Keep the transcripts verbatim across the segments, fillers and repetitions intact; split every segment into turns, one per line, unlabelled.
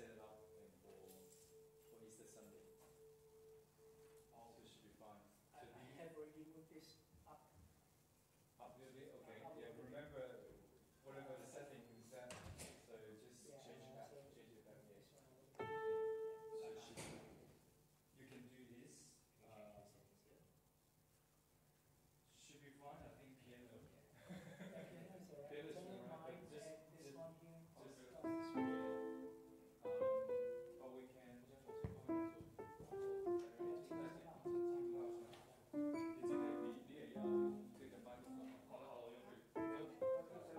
set it up and for for Easter Sunday. All two should be fine.
I,
Should
I
be
have already moved this up.
up a little bit. Okay.
Up a
Yeah.
little bit.
Remember whatever the setting is set. So just
Yeah,
change it
uh,
back.
so
Change it back. Yeah.
this one over
Yeah.
here.
So
Yeah.
should, you can do this.
Can you
Uh,
change the settings here?
should be fine. I think piano.
Yeah, piano is alright.
Piano is
Turning
alright, but
mine
just-
and this
just-
one here.
just-
Just,
Yeah.
uh, this one.
Um, but we can just for two comments or
听得到，听得到。
你这个你你也要对着麦克风。好了好了，用对。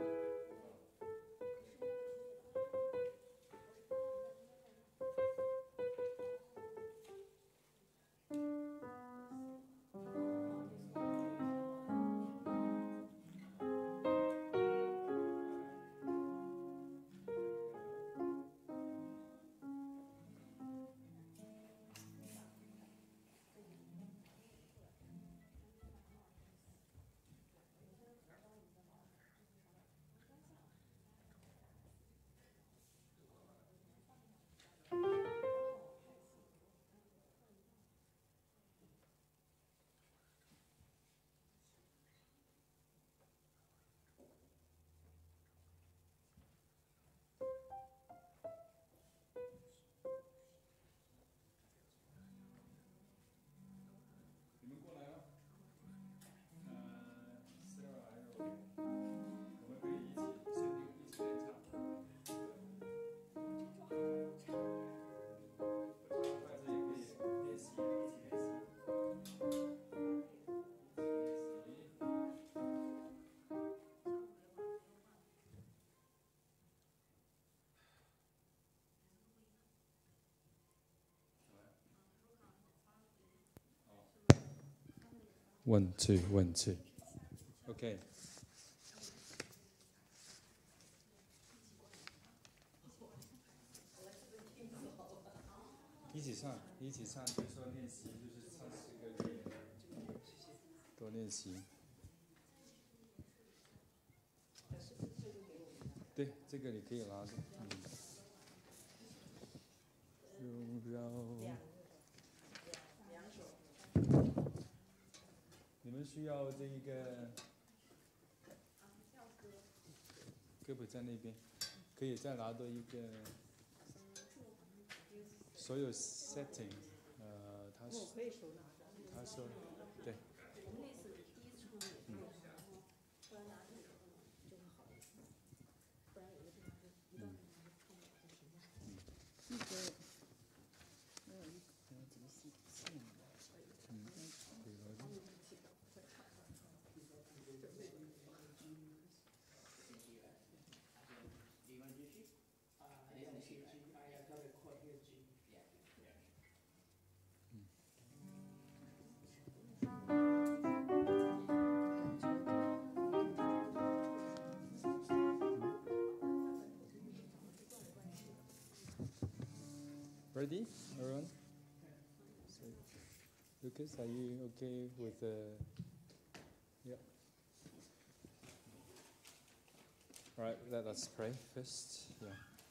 你们过来了。呃，Sarah 还有我们可以一起先一起练唱。我唱筷子也可以练习，一起练习。一起练习。One two one two. Okay. 一起唱，一起唱，就是说练习，就是唱诗歌可以多练习。对，这个你可以拿着。嗯。荣耀。你们需要这一个胳膊在那边，可以再拿多一个所有 setting， 呃，他
我可以手拿着。
他说对，
我们那次第一次出去，然后后来拿这个就会好一些，不然有的地方是一到那就看不了就停下。那个，我有一有几个细线的，
嗯，对了，
他们起的会唱。
Do you want to do G? Uh, I don't see G. I got a chord here, G. Yeah.
Ready, everyone? So, Lucas, are you okay with the? Yeah. All right, let us pray first. Yeah.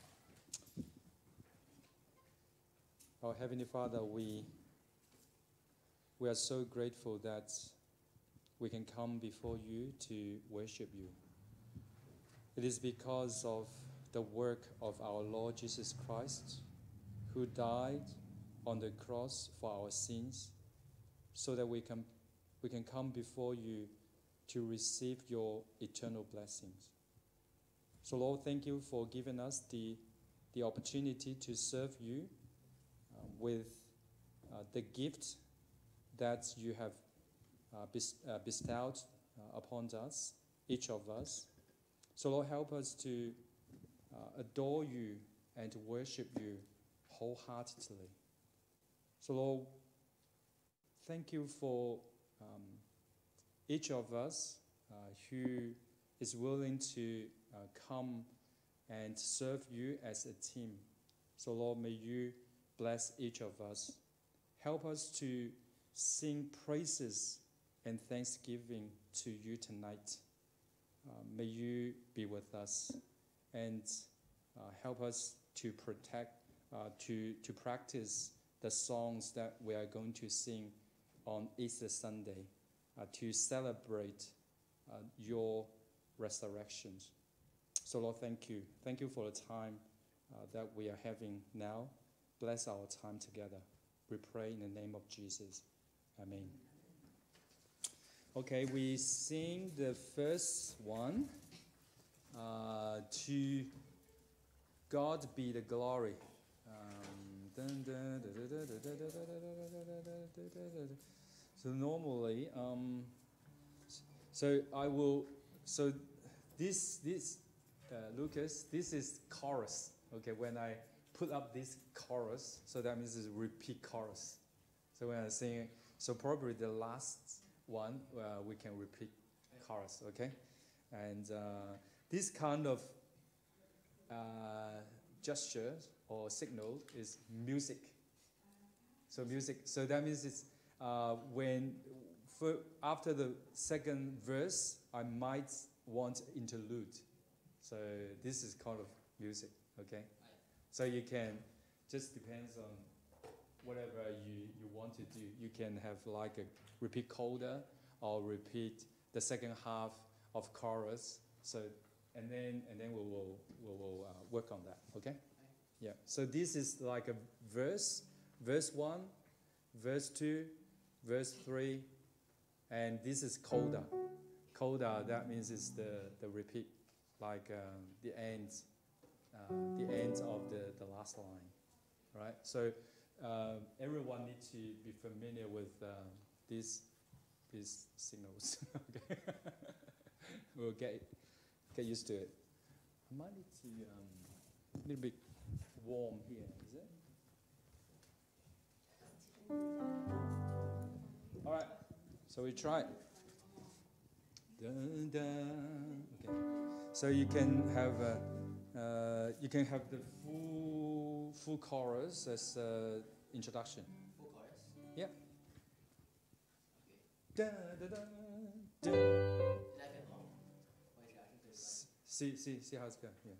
Our Heavenly Father, we we are so grateful that we can come before you to worship you. It is because of the work of our Lord Jesus Christ, who died on the cross for our sins, so that we can we can come before you to receive your eternal blessings. So Lord, thank you for giving us the, the opportunity to serve you uh, with uh, the gift that you have uh, bes- uh, bestowed uh, upon us, each of us. So Lord, help us to uh, adore you and to worship you wholeheartedly. So Lord, thank you for um, each of us uh, who is willing to uh, come and serve you as a team. So Lord, may you bless each of us. Help us to sing praises and thanksgiving to you tonight. Uh, may you be with us and uh, help us to protect uh, to, to practice the songs that we are going to sing on Easter Sunday uh, to celebrate uh, your resurrection. So Lord, thank you. Thank you for the time uh, that we are having now. Bless our time together. We pray in the name of Jesus. Amen. Okay, we sing the first one. Uh, to God be the glory. Um, so normally, um, so I will. So this this uh, Lucas, this is chorus. Okay, when I put up this chorus, so that means it's repeat chorus. So when I sing, so probably the last one uh, we can repeat chorus. Okay, and. Uh, This kind of uh, gesture or signal is music. So music. So that means it's uh, when for after the second verse, I might want interlude. So this is kind of music. Okay. So you can just depends on whatever you you want to do. You can have like a repeat coda or repeat the second half of chorus. So. And then, and then we will, we will uh, work on that, okay? Yeah, so this is like a verse, verse one, verse two, verse three, and this is coda. Coda, that means it's the, the repeat, like um, the end, uh, the end of the, the last line, right? So uh, everyone needs to be familiar with uh, these, these signals, okay? We'll get Get used to it. I might need to um, a little bit warm here, is it? All right, so we try. Dun, dun. Okay, so you can have a, uh, you can have the full full chorus as uh, introduction.
Full chorus.
Yeah.
Okay.
Dun, dun, dun, dun. See, see, see how it's going. Yeah.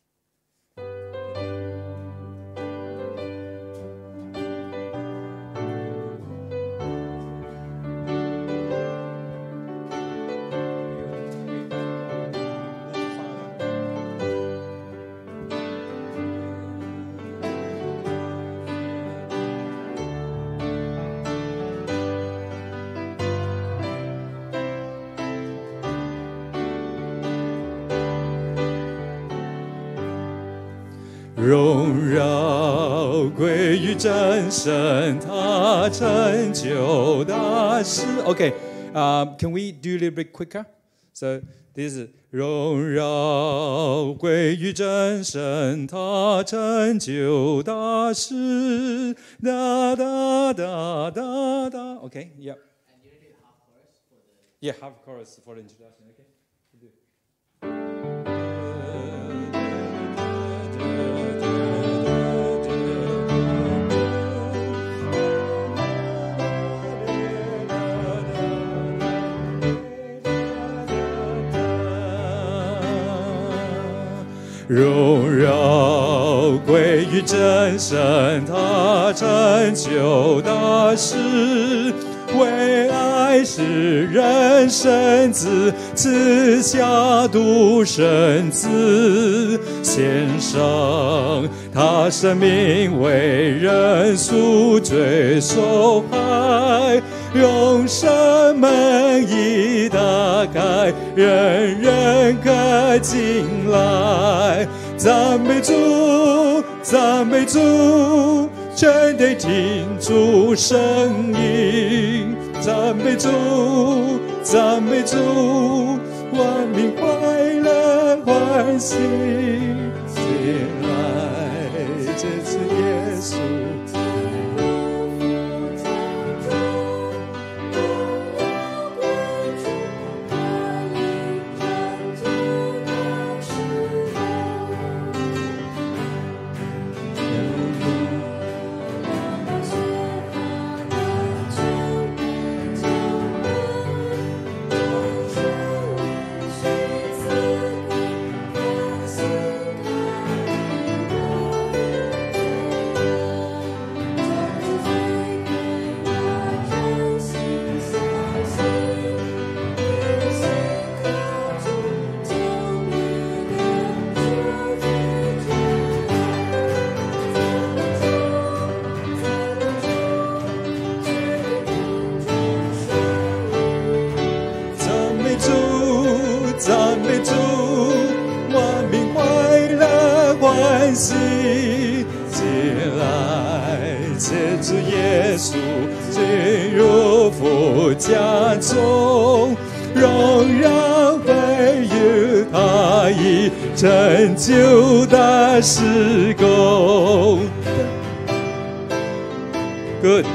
荣耀归于真神，他成就大事。Okay, um, can we do a little bit quicker? So this is 荣耀归于真神，他成就大事。哒哒哒哒哒。Okay, yep.
And you need half chorus for the.
Yeah, half chorus for the introduction. Okay. We do. "荣耀归于真神，他成就大事，为爱世人生子，赐下独生子，献上他生命为人赎罪受害，永生门已打开，人人可进来。赞美主，赞美主，全地听主声音。赞美主，赞美主，万民快乐欢喜。进来，这次耶稣。 稣进入父家中，荣耀归于他已成就的事工。Good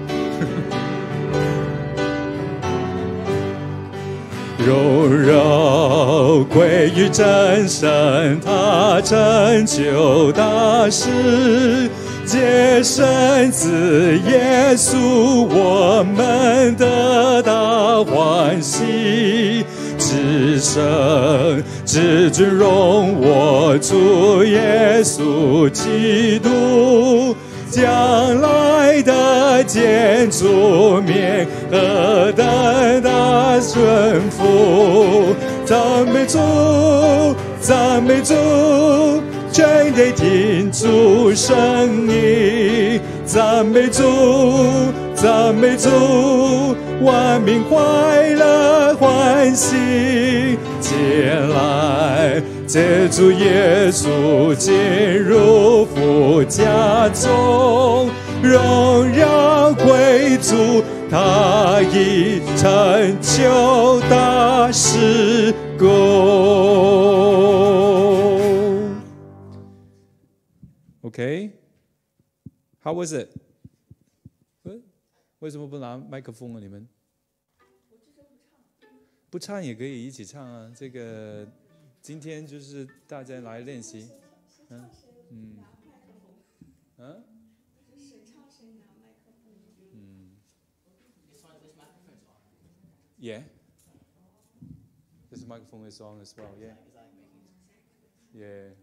荣耀归于真神，他成就大事，接生子耶稣，我们得大欢喜。至圣至尊荣我主耶稣基督，将来的建筑面何等的顺服，赞美主，赞美主，全地听主声音，赞美主，赞美主，万民快乐欢喜，前来接主耶稣进入父家中，荣耀归主，他已成就大事工。Okay, how was it? 为什么不拿麦克风啊？你们不唱也可以一起唱啊。这个今天就是大家来练习，嗯嗯嗯嗯 ，Yeah, this microphone is on as well. Yeah, yeah.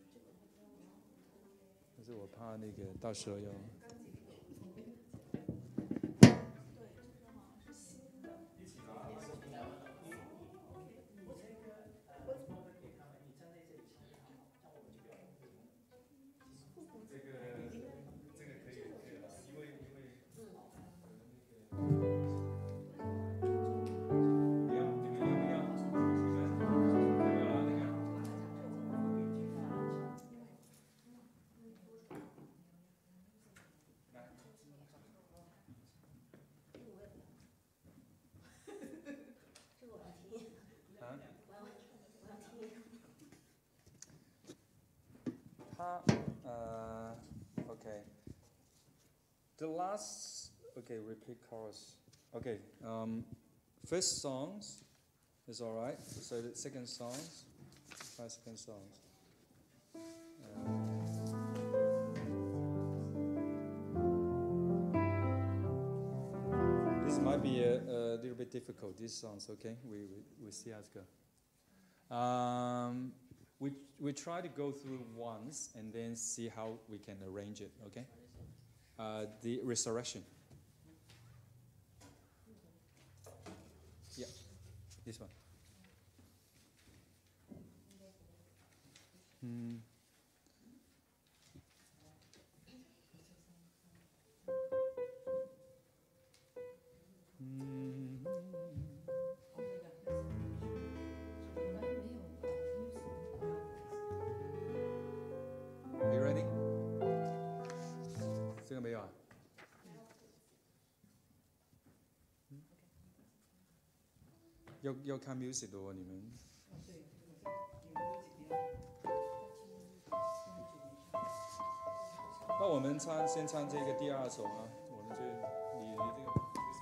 但是我怕那个到时候要。Uh, okay. The last, okay, repeat chorus. Okay, um, first songs is all right. So the second songs, five second songs. Uh, this might be a, a little bit difficult. These songs, okay? We we we see how it goes. Um. We, we try to go through once and then see how we can arrange it, okay? Uh, the resurrection. Yeah, this one. Hmm. You ready? 这个没有啊？要要看 music 的哦，你们。那我们唱先唱这个第二首啊，我们就你你这个，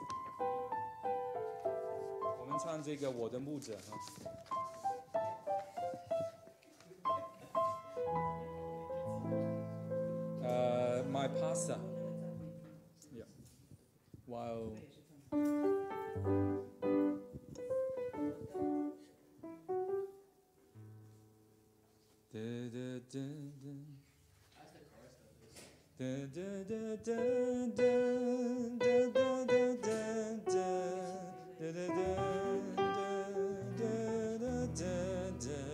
我们唱这个我的牧者啊。Uh, my pastor. Yeah. While. Da, da, da, da. Da, da, da, da, da, da, da, da, da, da, da, da, da, da, da.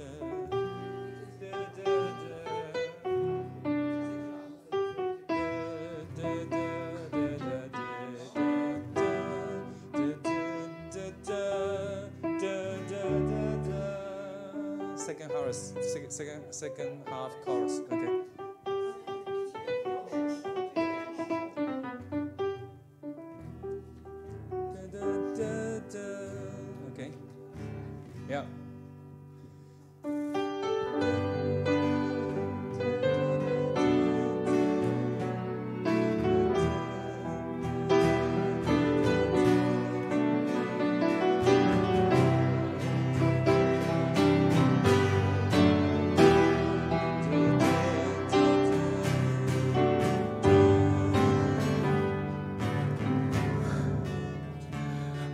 Second chorus, second, second, second half chorus. Okay.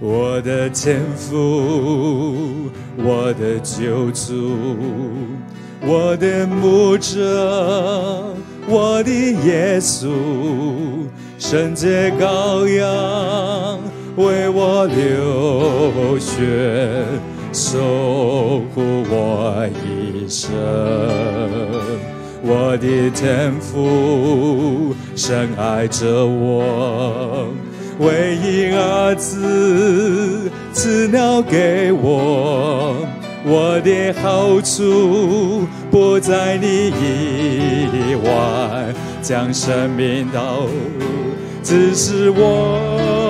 我的天父，我的救主，我的牧者，我的耶稣，圣洁羔羊为我流血，守护我一生。我的天父深爱着我，唯一儿子赐了给我，我的好处不在你以外，将生命道路指示我。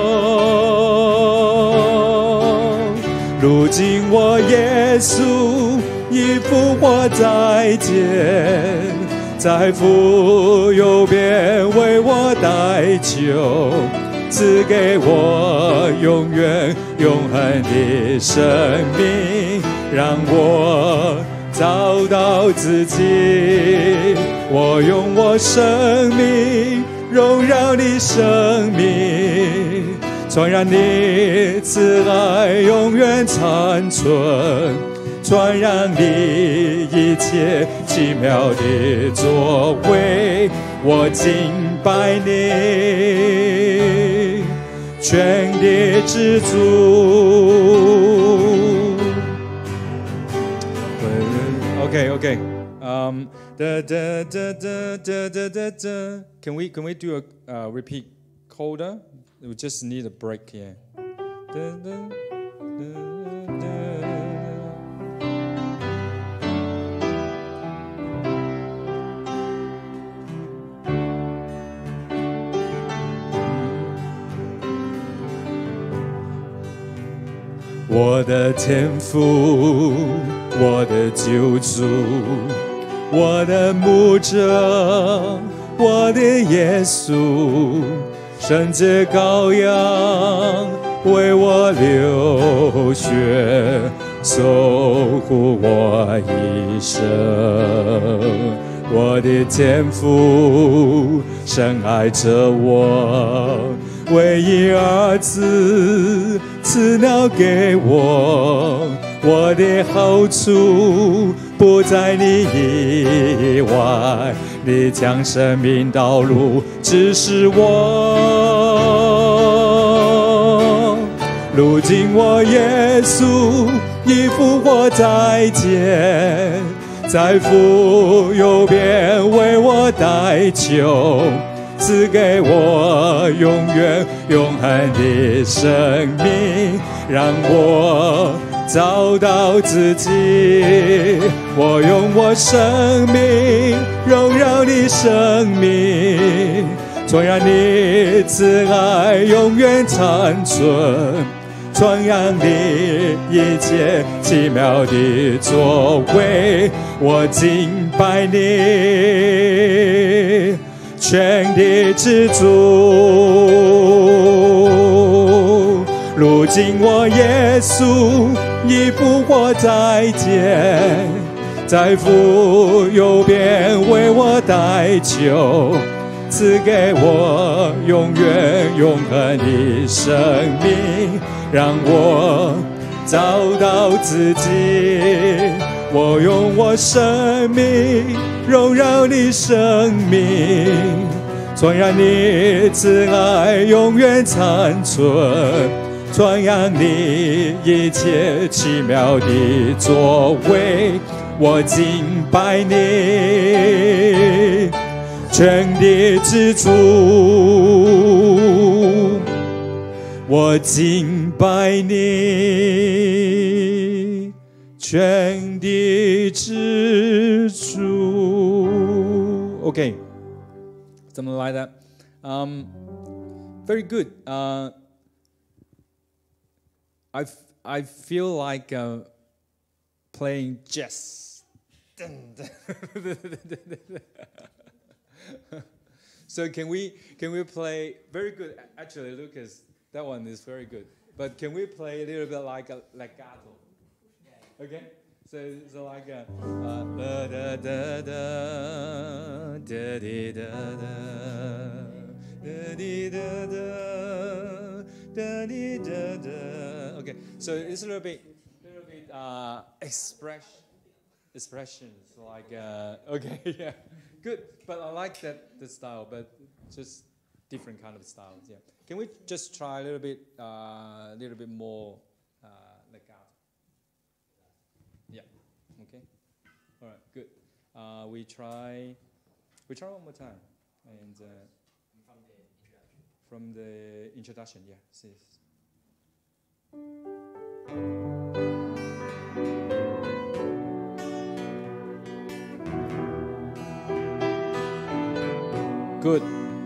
如今我耶稣已复活再见，在父右边为我代求，赐给我永远永恒的生命，让我找到自己。我用我生命荣耀你生命，传染你慈爱永远长存，传染你一切奇妙的作为。我敬拜你，全地之主。Okay, okay. Um, da da da da da da da da. Can we can we do a uh, repeat coda? We just need a break here. Da, da, da, da. 我的天父，我的救主，我的牧者，我的耶稣，圣洁羔羊为我流血，守护我一生。我的天父深爱着我，唯一儿子赐了给我，我的好处不在你以外，你将生命道路指示我。如今我耶稣已复活再见，在父右边为我代求，赐给我永远永恒的生命，让我找到自己。我用我生命荣耀你生命，传染你慈爱永远长存，传扬你一切奇妙的作为。我敬拜你，全地之主。如今我耶稣已复活再见，在父右边为我代求，赐给我永远永恒的生命，让我找到自己。我用我生命荣耀你生命，传扬你慈爱永远长存，传扬你一切奇妙的作为。我敬拜你，全地之主。我敬拜你，全地之主。Okay, something like that. Um, very good. Uh, I I feel like uh, playing chess. So can we can we play? Very good. Actually, Lucas, that one is very good. But can we play a little bit like a legato? Okay. So so like a uh, da da da da da da da da da da da da, dee, da, da. Okay, so it's a little bit, little bit uh, express, expressions like uh, okay, yeah, good. But I like that the style, but just different kind of styles. Yeah. Can we just try a little bit, a uh, little bit more uh, legato? Yeah. Okay. All right. Good. Uh, we try. We try one more time. And uh, from the introduction. From the introduction. Yeah. Yes. Good.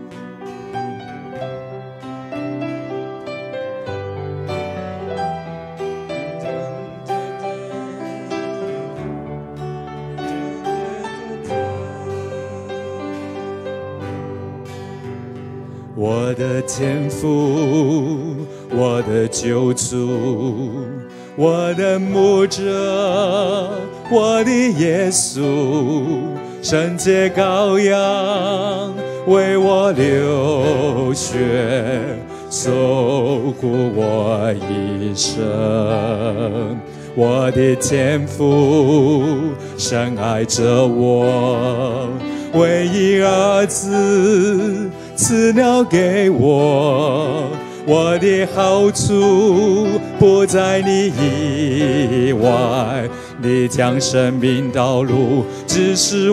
我的天父，我的救主，我的牧者，我的耶稣，圣洁羔羊为我流血，守护我一生。我的天父深爱着我，唯一儿子赐了给我，我的好处不在你以外，你将生命道路指示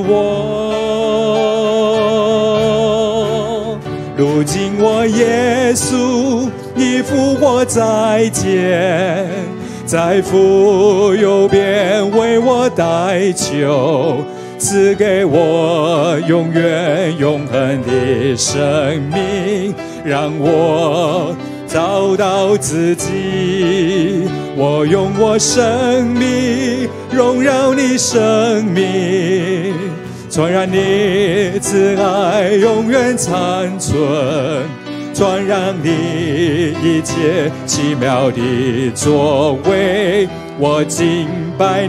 我。如今我耶稣已复活在天，在父右边为我代求，赐给我永远永恒的生命，让我找到自己。我用我生命荣耀你生命，传染你慈爱永远长存，传染你一切奇妙的作为。我敬拜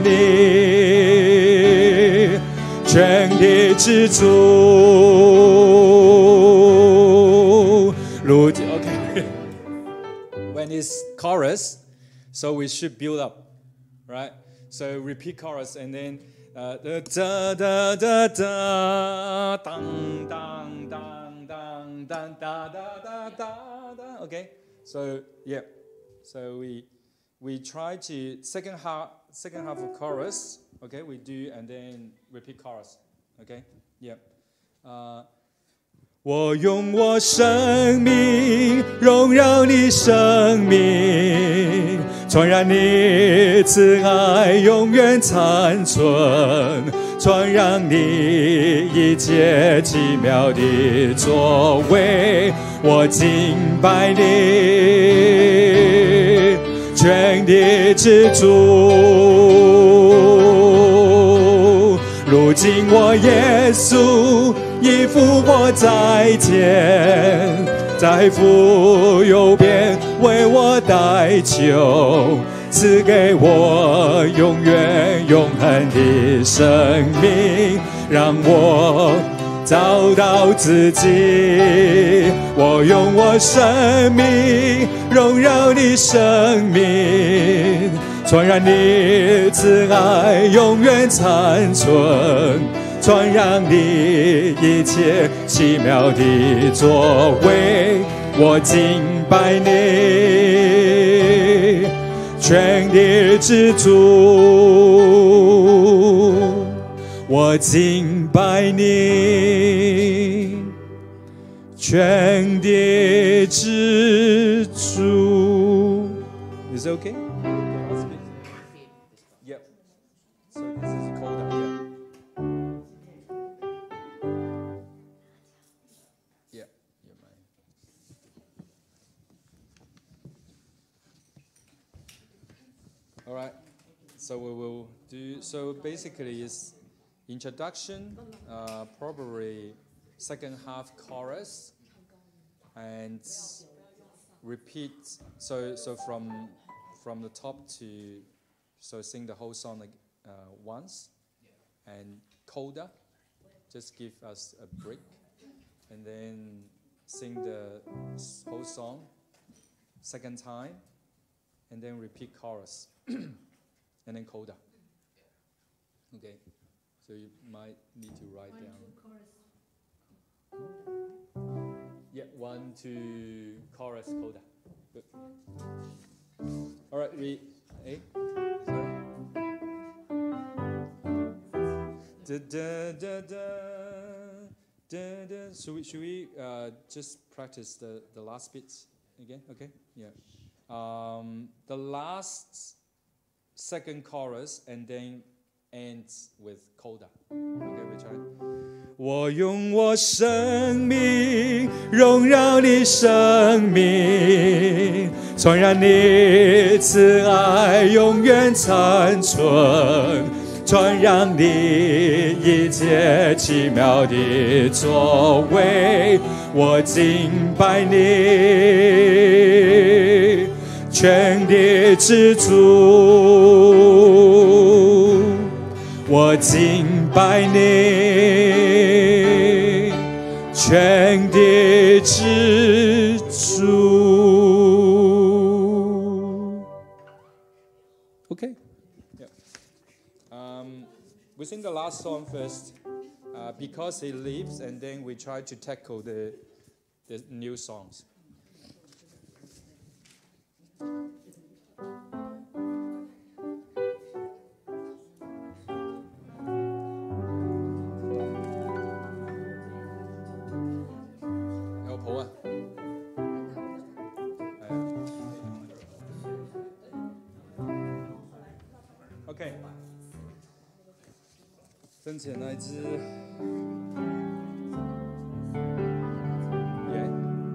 你全地之主。如 Okay. When it's chorus, so we should build up, right? So repeat chorus and then uh, da da da da da, dang dang dang dang dang da da da da da. Okay. So yeah. So we we try to second half second half of chorus. Okay, we do and then repeat chorus. Okay, yeah. Uh, 我用我生命荣耀你生命，传染你慈爱永远长存，传染你一切奇妙的作为。我敬拜你全地之主。如今我耶稣已复活在天，在父右边为我代求，赐给我永远永恒的生命，让我找到自己。我用我生命荣耀你生命，传染你慈爱永远长存，传染你一切奇妙的作为。我敬拜你全地之主，我敬拜你全地之主。Is it okay? Yep. So this is cold out here. Yeah, you're mine. All right. So we will do. So basically, it's introduction, uh, probably second half chorus, and repeat. So so from from the top to so sing the whole song like uh, once, and coda, just give us a break, and then sing the whole song second time, and then repeat chorus, and then coda. Okay, so you might need to write
One,
down.
two, chorus.
Yeah, one, two, chorus, coda. Good. All right, we. Hey, sorry. Da da da da da da. Should we should we uh, just practice the the last bits again? Okay. Yeah. Um, the last second chorus and then ends with coda. Okay, we try. 我用我生命荣耀你生命，传染你慈爱永远长存，传扬你一切奇妙的作为，我敬拜你，全地之主，我敬拜你，全地之主。Okay. Yeah. Um, we sing the last song first, uh, because he leaves, and then we try to tackle the the new songs. OK， 跟前那支，耶，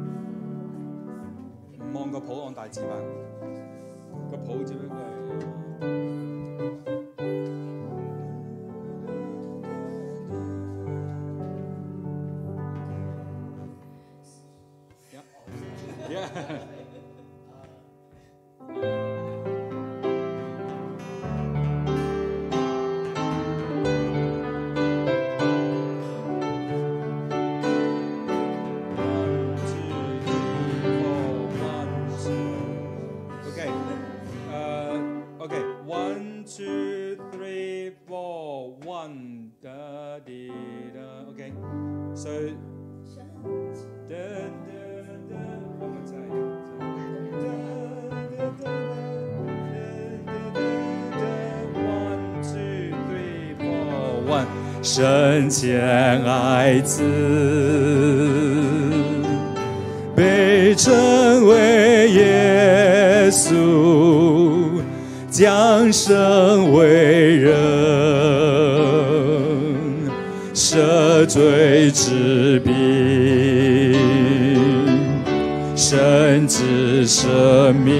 唔望個譜按大字版，個譜只不過係。Yeah. Okay, so da, da, da, one more time. One, two, three, four, one. 圣洁爱子被称为耶稣，降生为人，赦罪之柄，神之生命，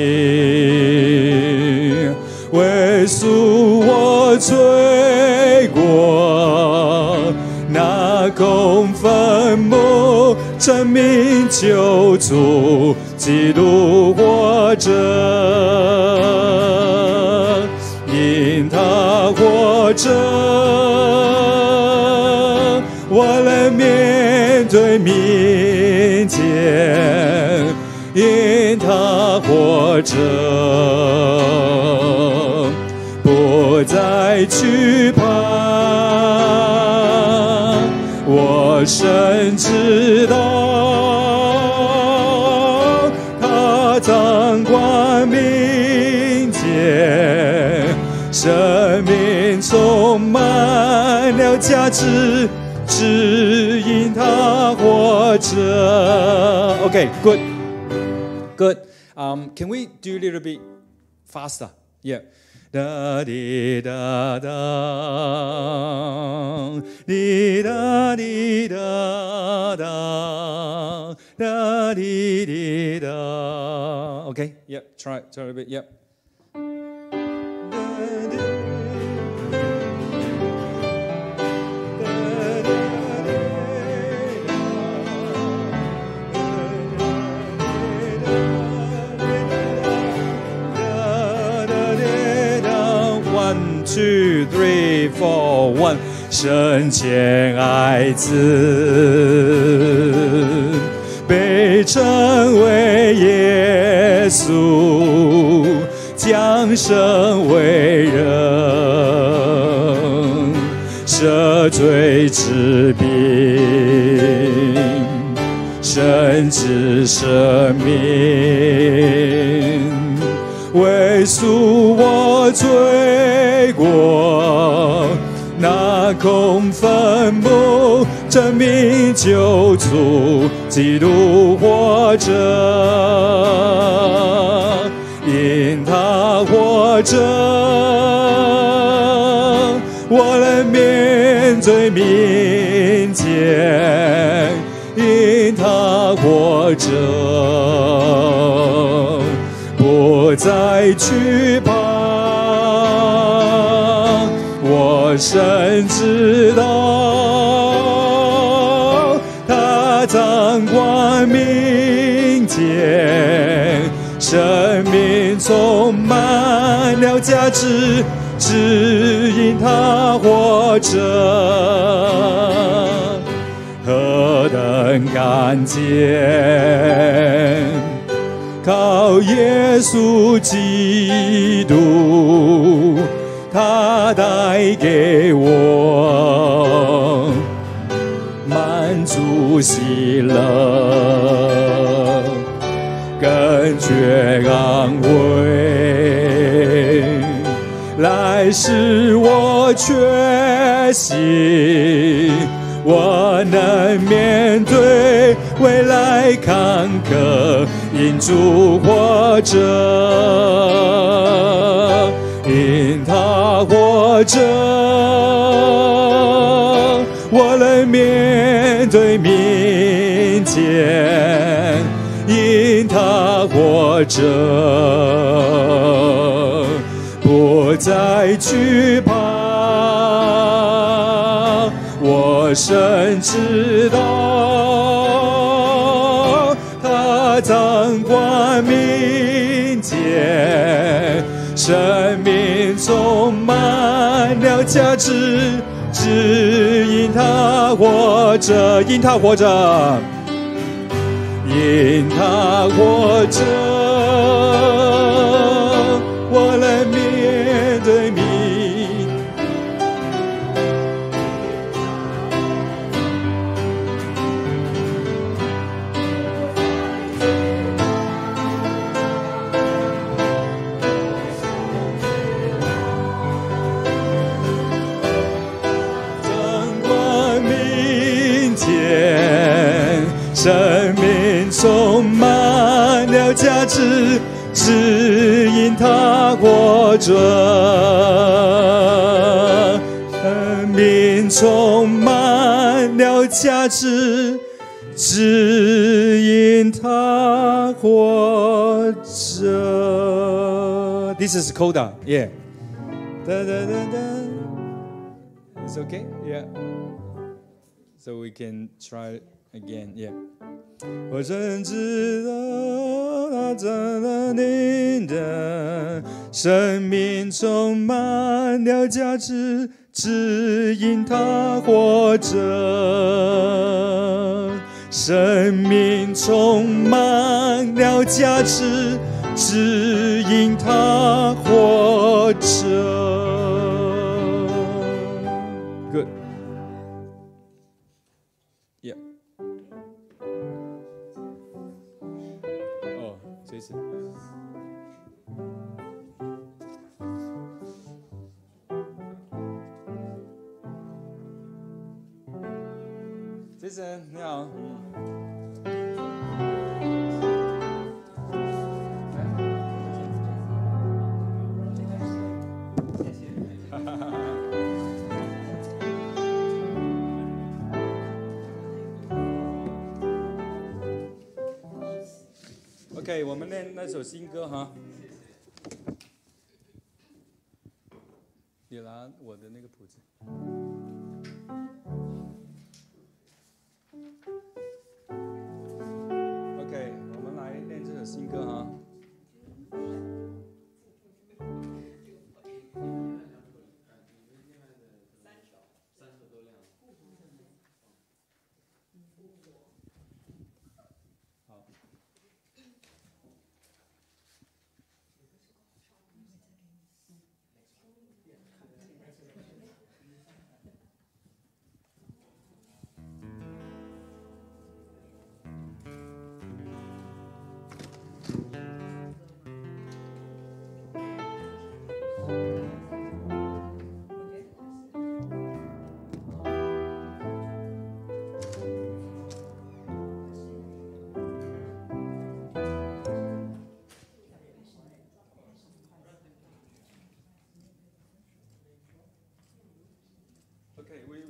为赎我罪过，那空坟墓证明救主基督活着，因他活着，我能面对明天，因他活着，不再惧怕。我深知道，他掌管明天，生命充满了价值。只因他活着。Okay, good, good. Um, can we do a little bit faster? Yeah. Da di da da, di da di da da, da di di da. Okay. Yeah. Try it. Try it a bit. Yeah. Two, three, four, one. 圣洁爱子被称为耶稣，降生为人，赦罪治病，甚至生命，为赎我罪过。那空坟墓证明救主基督活着，因他活着，我能面对明天，因他活着，不再惧怕。我深知道他掌管明天，生命充满了价值，只因他活着。何等感谢，靠耶稣基督，他带给我满足喜乐，更觉安慰，来使我确信我能面对未来坎坷，因主活着，因他活着，我能面对明天，因他活着，不再惧怕。我深知道他掌管明天，生命充满了价值，只因他活着，因他活着，因他活着，我能面对明生命充满了价值，只因他活着。生命充满了价值，只因他活着。This is Coda, yeah. Da, da, da, da. It's okay, yeah. So we can try again, yeah. 我真知道他在那里的生命充满了价值，只因他活着。生命充满了价值，只因他活着。Good. Yeah. 哦，这次。这次你好，嗯。OK， 我们练那首新歌哈。你拿我的那个谱子。OK， 我们来练这首新歌哈。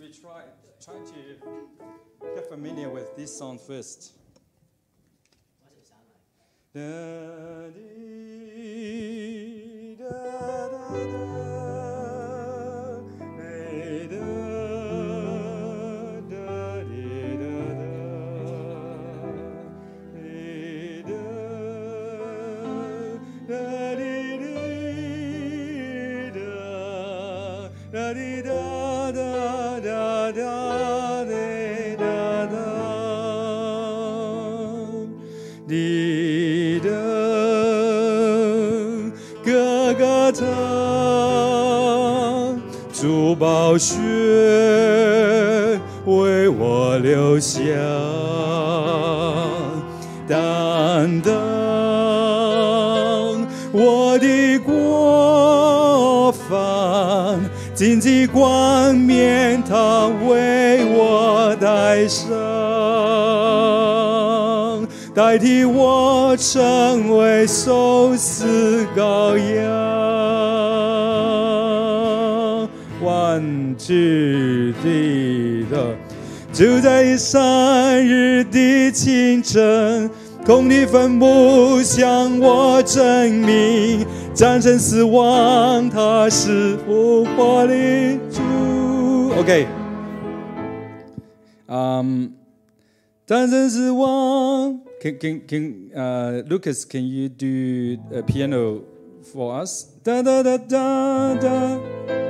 we try try to get familiar with this song first.
What's it sound like?
Da, dee, da, da, da, da, da, dee, da, da, dee, da, da, dee, da, da, da, da, dee, da, da,你的哥哥他珠宝血为我留下，担当我的过犯，荆棘冠冕他为我戴上，代替我成为受死羔羊。One two three，就在三日的清晨，空的坟墓向我证明，战胜死亡，他是复活的主。OK， 嗯，战胜死亡。Can can can uh, Lucas? Can you do a piano for us? Da da da da da.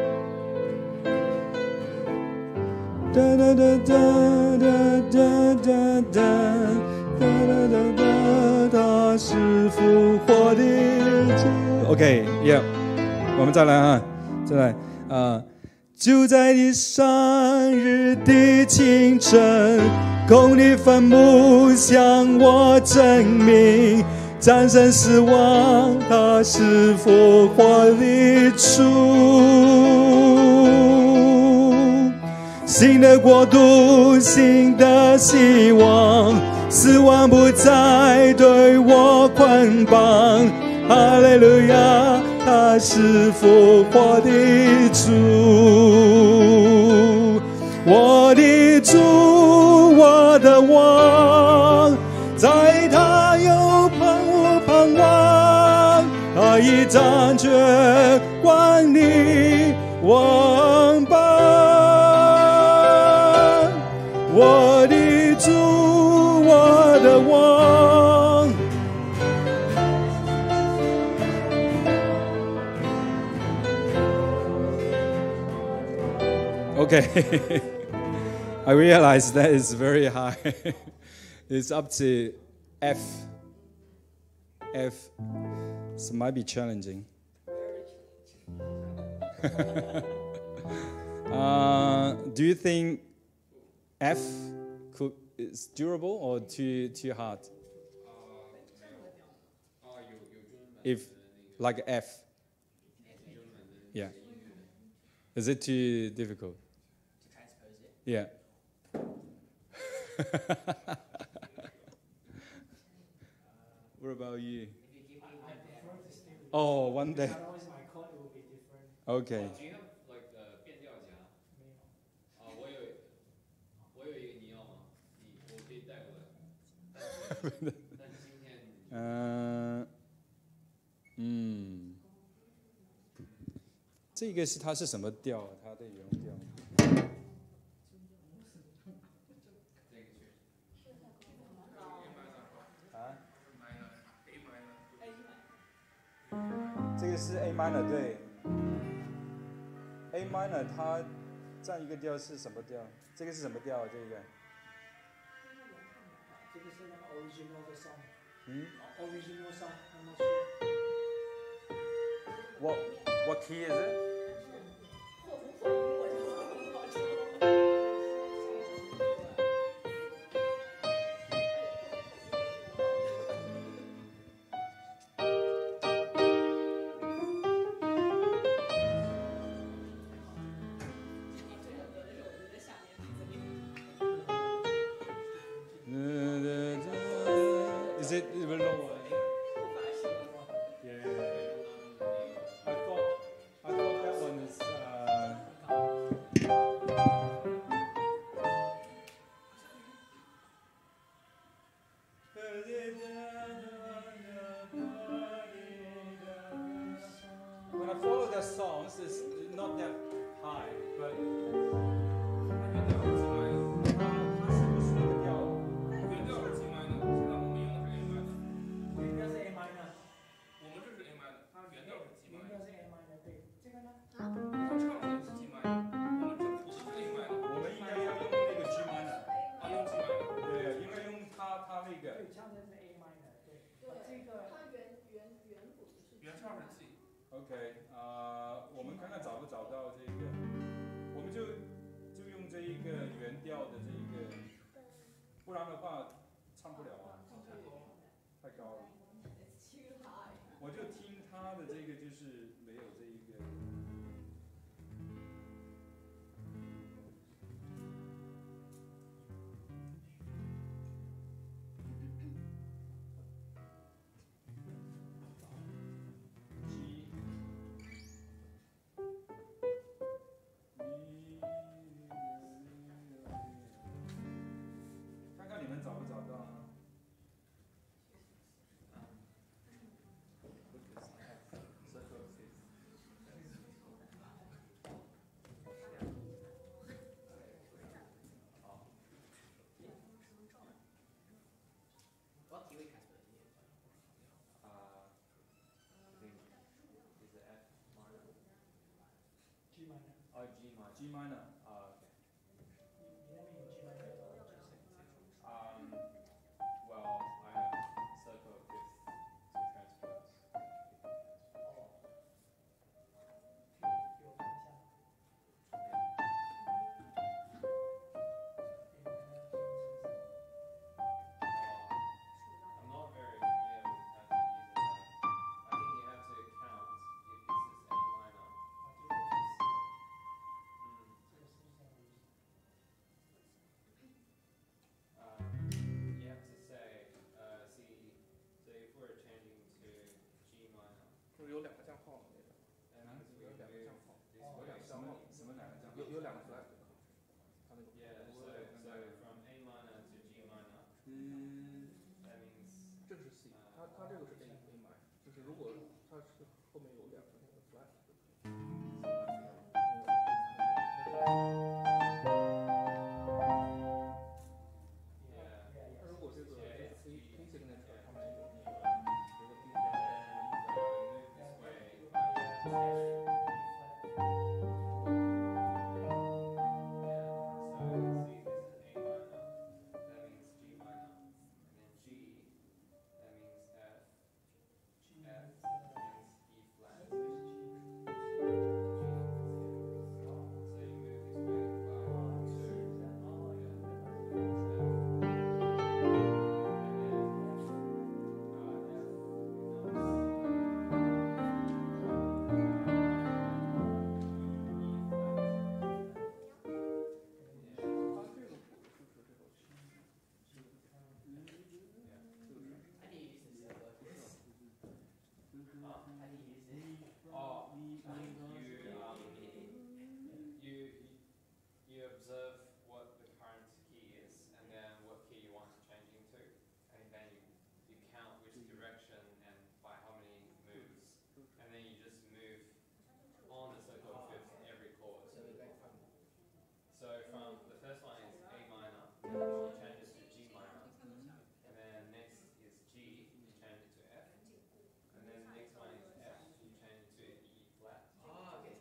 Da da da da da da da da da da da. 他是复活的主。OK, yeah. 我们再来啊，再来啊。就在你生日的清晨，空的坟墓向我证明，战胜死亡，他是复活的主。新的国度，新的希望，死亡不再对我捆绑。哈利路亚，他是复活的主，我的主，我的王，在他有盼无盼望，他已掌权管理王邦，我的主，我的王。Okay, I realize that is very high. It's up to F. F. So it might be challenging. uh, do you think F could, is durable or too too hard? If like F. Yeah. Is it too difficult? Yeah. What about you? Oh, one day. Okay.
Do you have like a 变调夹？没有。啊，我有，我有一个，你要吗？你，我可以带过来。但是今天。
嗯嗯，这个是它是什么调？它的原调。这个是 A minor， 对 ，A minor 它占一个调是什么调？这个是什么调？这个？
这个是那个 original 的 song。
嗯
original song， I'm not sure。
What what key is it? Is it even lower? Yeah. I thought I thought that one is. Uh, 调的这一个，不然的话唱不了啊，太高了。我就听他的这个就是没有这一个。看看你们找不找到啊？
What key we cast it?
Uh, I think is it F minor?
G minor.
Oh, G minor.
G minor。
Oh, okay.
You never use G minor or G six?
Um, well, I have circle of fifth to transpose.
Oh. 给我看一下。
I'm not very familiar with how to use it. I think you have to count if this is A minor.
这个是不是要
Um, you have to say, uh, see, so if we're changing to G minor,
不是有两个降号吗？那个
that means we
有
move
两个降号，
this
有
way.
两个
什么
降号，
什么两个降号？
有有两个 flat。它那个
Yeah, so, so from A minor to G minor,
嗯，
that means
这个是 C，它它这个是 A A minor，就是如果它是后面有两个那个 flat 就可以。
yeah.
那如果这个
Yeah,
C
it's
C
G.
signature
Yeah.
上面有那个有个 B flat，
And uh, move this way by the yeah, so see this is A minor, that means G minor, and then G, that means F,
G
F
means
means E flat. G. So you move this way by two, yeah. And then uh, F,
它这个谱子是不是这个 C？ 这个是
I didn't use this circle of fifths.
Huh?
I didn't use it.
Oh, you um, you you observe what the current key is, and then what key you want to change into, and then you you count which direction and by how many moves, and then you just move on the circle of fifths every chord.
So we go from
So from the first one is A minor, you change it to G minor, and then next is G, you change it to F, and then the next one is F, you change it to E flat.
oh, okay.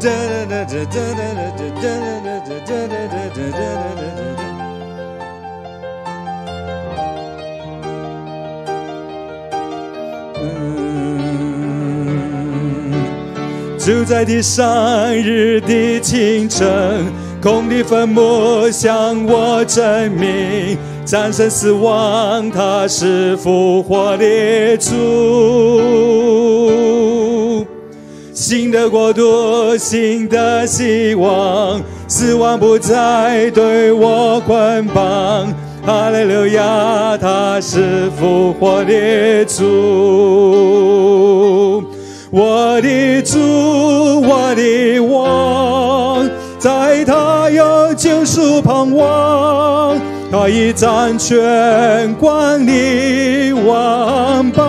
住在地上日的清晨，空的坟墓向我证明，战胜死亡，他是复活的主。新的国度，新的希望，死亡不再对我捆绑。哈利路亚，他是复活的主。我的主，我的王，在他有救赎盼望，他已掌权管理万邦。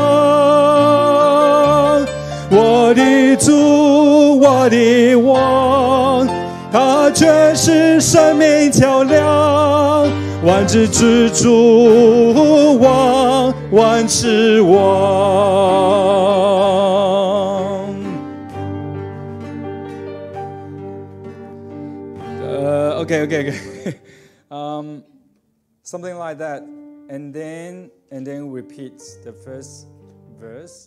我的主，我的王，他却是生命桥梁，万之之主，万万之王。Uh, okay, okay, okay. um, something like that, and then and then repeat the first verse.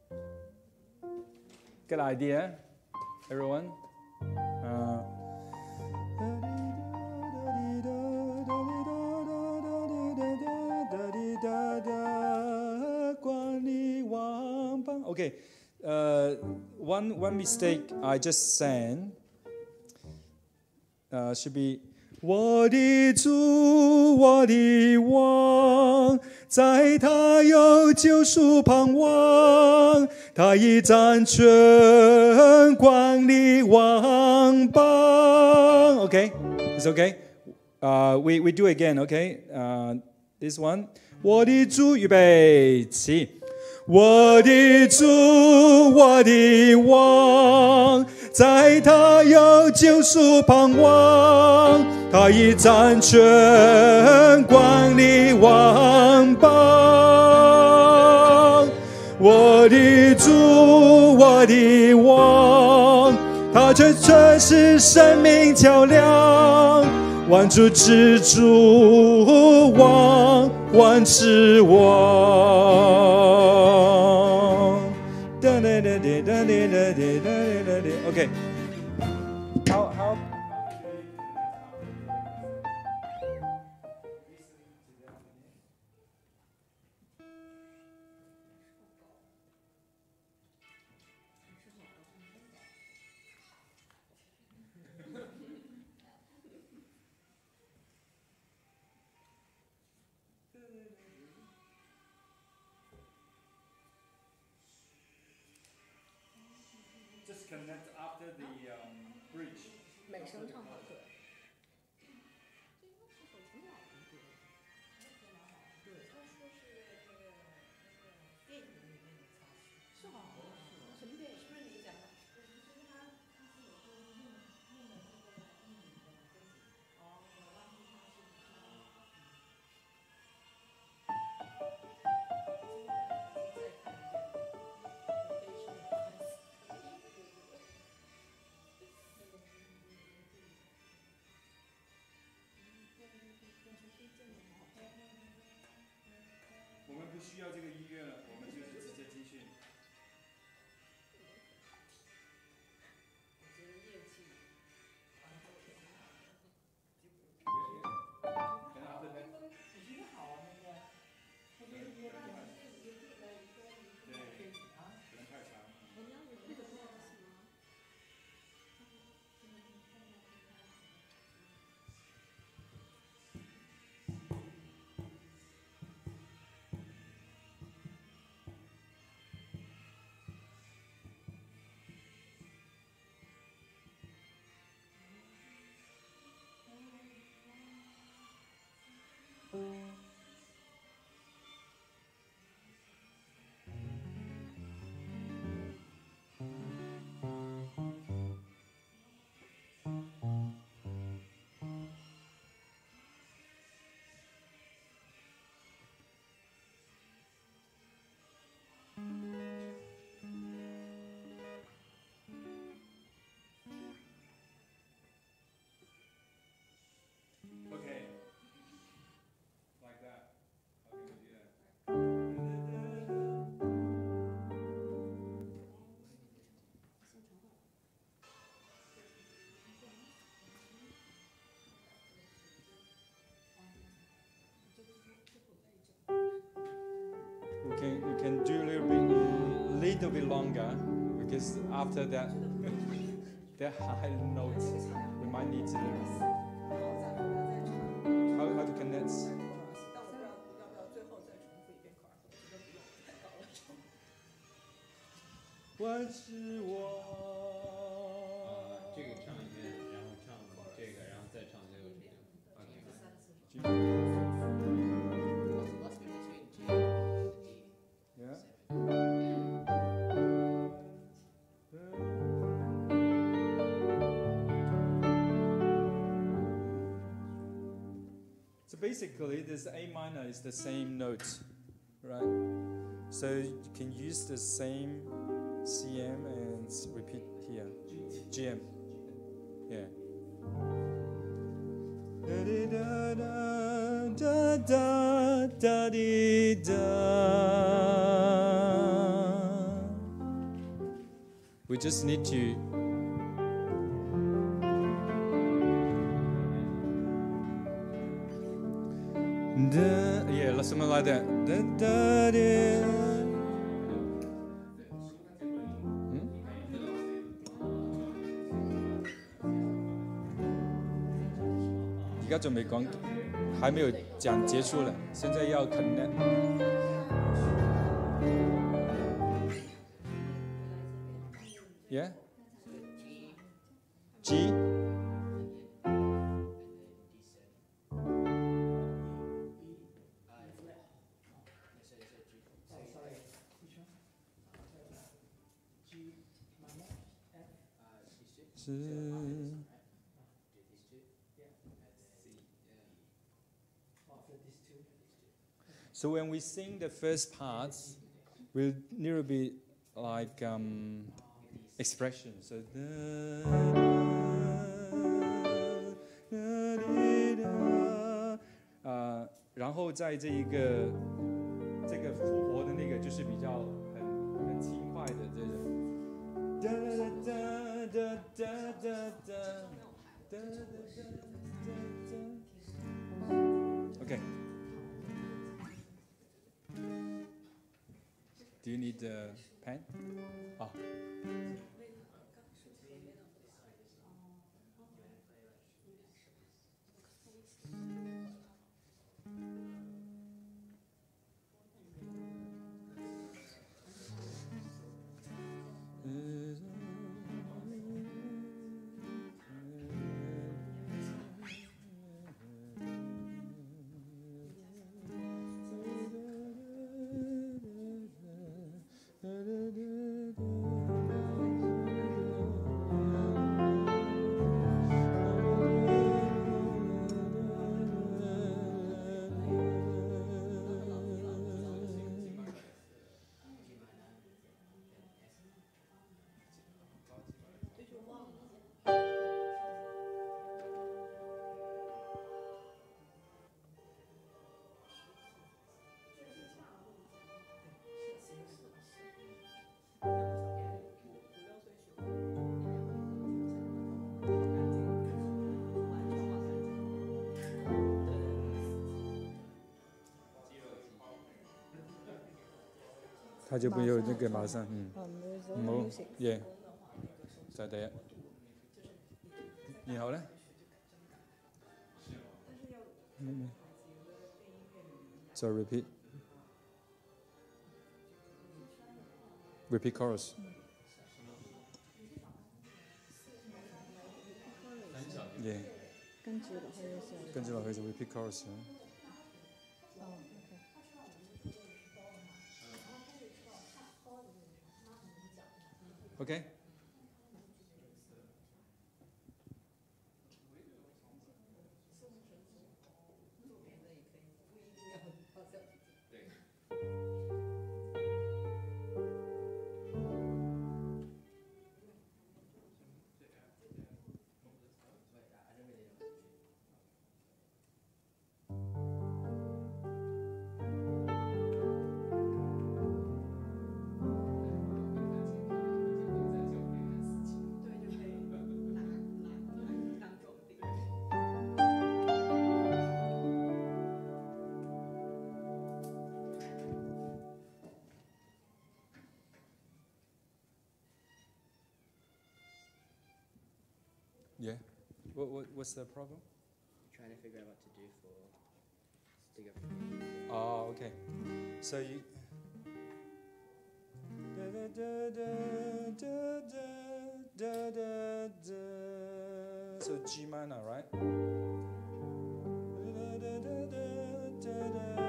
Good idea, everyone. Uh, Okay, uh, one one mistake I just sang. Uh, should be 我的主，我的王，在他有救赎盼望，他已掌权管理万邦。Okay, it's okay. Uh, we we do again. Okay, uh, this one. 我的主，预备起。我的主，我的王，在他有救赎盼望，他已掌权管理万邦。我的主，我的王，他却却是生命桥梁，万主之主，万万之王。Okay. How how? Just connect after the um, bridge.
美声唱好歌。是吗？什么电影？是不是你讲的？
我们不需要这个音乐了，我们就是直接继续。 we can we can do a little bit little bit longer because after that that high note we might need to how how to connect. 我是我。
这个唱一遍，然后唱这个，然后再唱最后这个。
Yeah. So basically, this A minor is the same note, right? So you can use the same C M and repeat here. G M. Yeah. Da da da da da da da. We just need to da, yeah, something like that. Da da da. Hmm? 而家仲未講，還沒有講結束了，現在要 connect。Yeah. G. So when we sing the first parts, we'll little bit like um, expression. So da, da, da, da, da. 呃，然后在这一个这个复活的那个就是比较很很轻快的这种。哒哒哒哒哒哒哒哒。Okay. Do you need a pen? Ah.他就没有那个马上，嗯，冇，耶，就係第一。然後咧，嗯，再 repeat repeat chorus。耶，
跟住落去嘅時候，
跟住落去就 repeat chorus。
哦
，OK。OK。 Yeah. What, what what's the problem?
Trying to figure out what to do for dig up from here.
Oh, okay. So you. Da, da, da, da, da, da, da, da. So G minor, right? Da, da, da, da, da, da,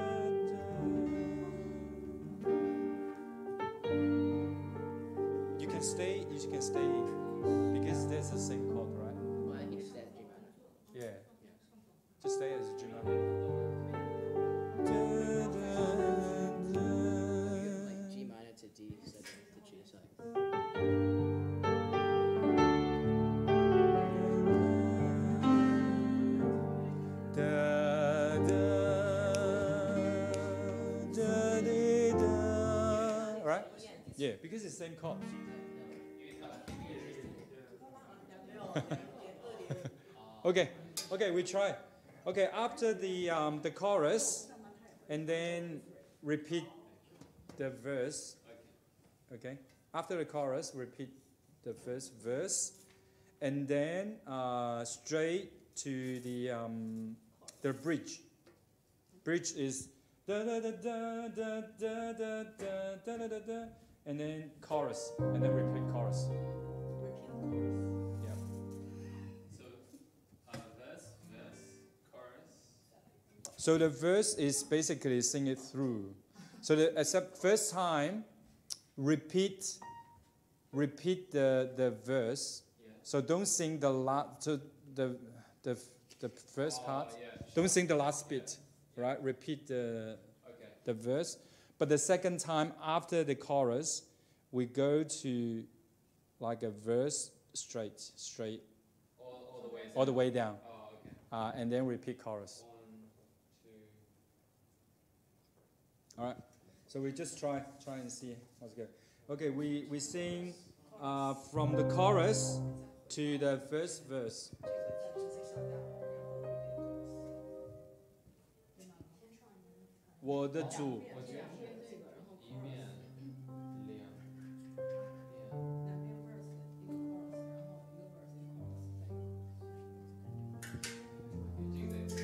da. You can stay. You can stay because there's the same chord, right?
Well, I need to stay at G minor.
Yeah. Just stay as G minor.
You go from like G minor to D seven to G seven.
Da, da, da, dee, da. Right? Yeah, because it's the same chord. Okay, okay, we try. Okay, after the um, the chorus, and then repeat the verse. Okay, after the chorus, repeat the first verse, and then uh, straight to the um, the bridge. Bridge is da da da da da da da da da da da da, and then chorus, and then repeat chorus. Yeah.
So, uh, verse, verse, chorus.
So the verse is basically sing it through. So the except first time, repeat, repeat the the verse.
Yeah.
So don't sing the last, so the the the first
Oh,
part.
yeah, sure.
Don't sing the last bit, right? Repeat the
Okay.
the verse. But the second time after the chorus, we go to like a verse straight, straight,
All, all the way down.
all the way down,
Oh, okay.
uh, and then repeat chorus.
One, two.
All right. So we just try try and see how's it go. Okay, we we sing uh, from the chorus to the first verse. 我的主。
我觉得是一面两两。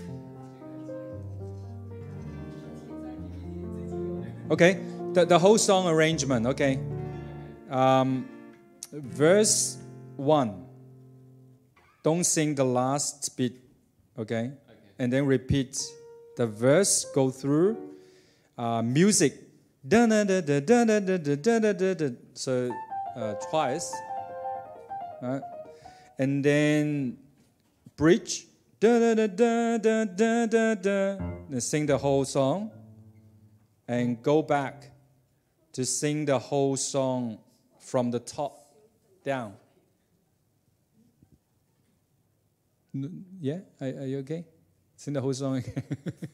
Okay, the, the whole song arrangement, okay. Um, verse one. Don't sing the last bit, okay? And then repeat the verse, go through. Uh, music. Da da da da da da da da da da da. So uh, twice. Right? And then bridge. Da da da da da da da da. Then sing the whole song. And go back to sing the whole song from the top down. N- Yeah? Are, are you okay? Sing the whole song again.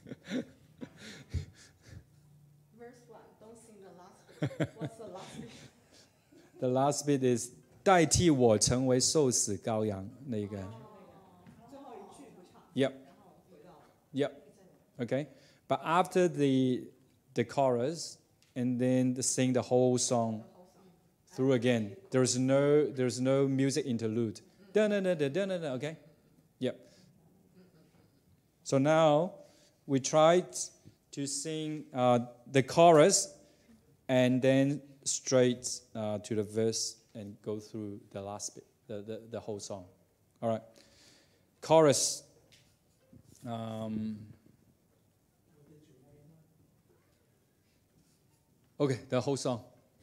Verse one, don't sing the last bit. What's the last bit?
The last bit is 代替我成为受死羔羊那个. Yep. Yep. Okay. But after the the chorus and then the sing the whole song through again. There's no there's no music interlude. Da da da da da da. Okay. Yep. So now we tried to sing uh, the chorus and then straight uh, to the verse and go through the last bit, the, the, the whole song. All right. Chorus. Um, okay, the whole song.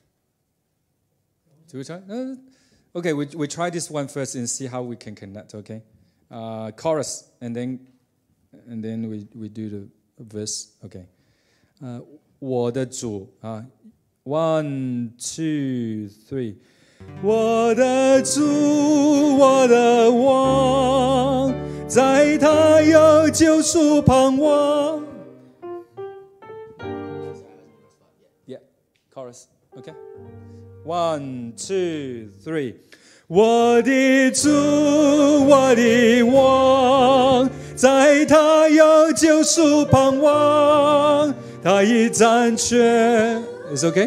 Do we try? Uh, okay, we, we try this one first and see how we can connect, okay? Uh, chorus, and then and then we, we do the verse, okay. Uh, 我的主啊 one, two, three. 我的主，我的王，在他有救赎盼望。Yeah, chorus, okay. One, two, three. 我的主，我的王，在他有救赎盼望，他已掌权。It's okay?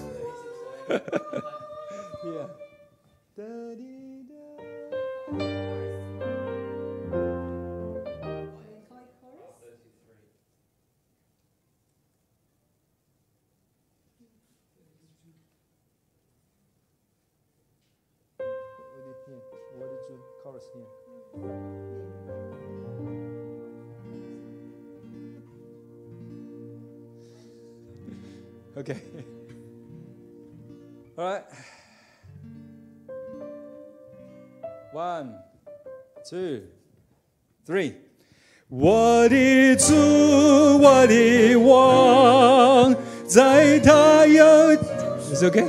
Yeah. chorus here. Okay. All right. One, two, three. 我的主，我的王，在他有 It's okay.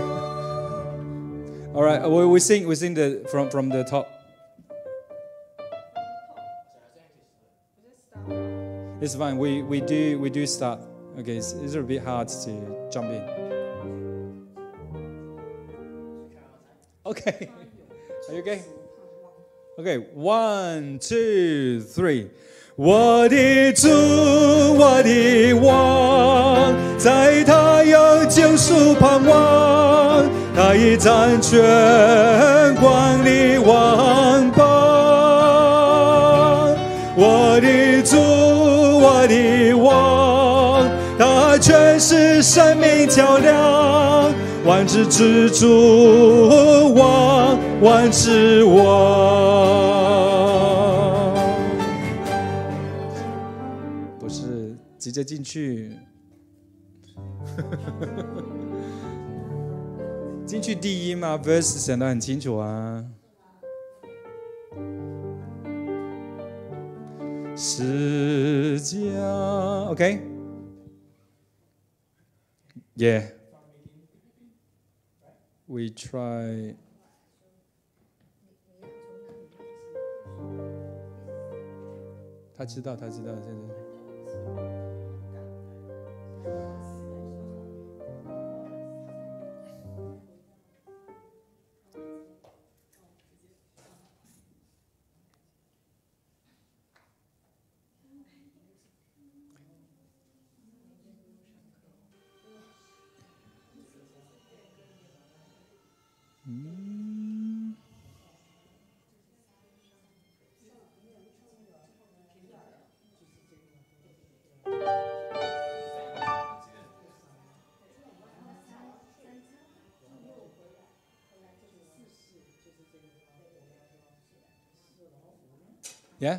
All right, we we sing we sing the from from the top. It's fine. We we do we do start. Okay, it's, it's a bit hard to jump in. Okay. Are you okay? Okay, one, two, three. 我的主，我的王，在他有救赎盼望，他已掌权管理万邦。我的主，我的王，他全是生命较量，万之之主王，万之王。不是直接进去，进去第一嘛 ，verse 写得很清楚啊。释迦 ，OK， yeah， we try。他知道，他知道，现在。嗯。Yeah.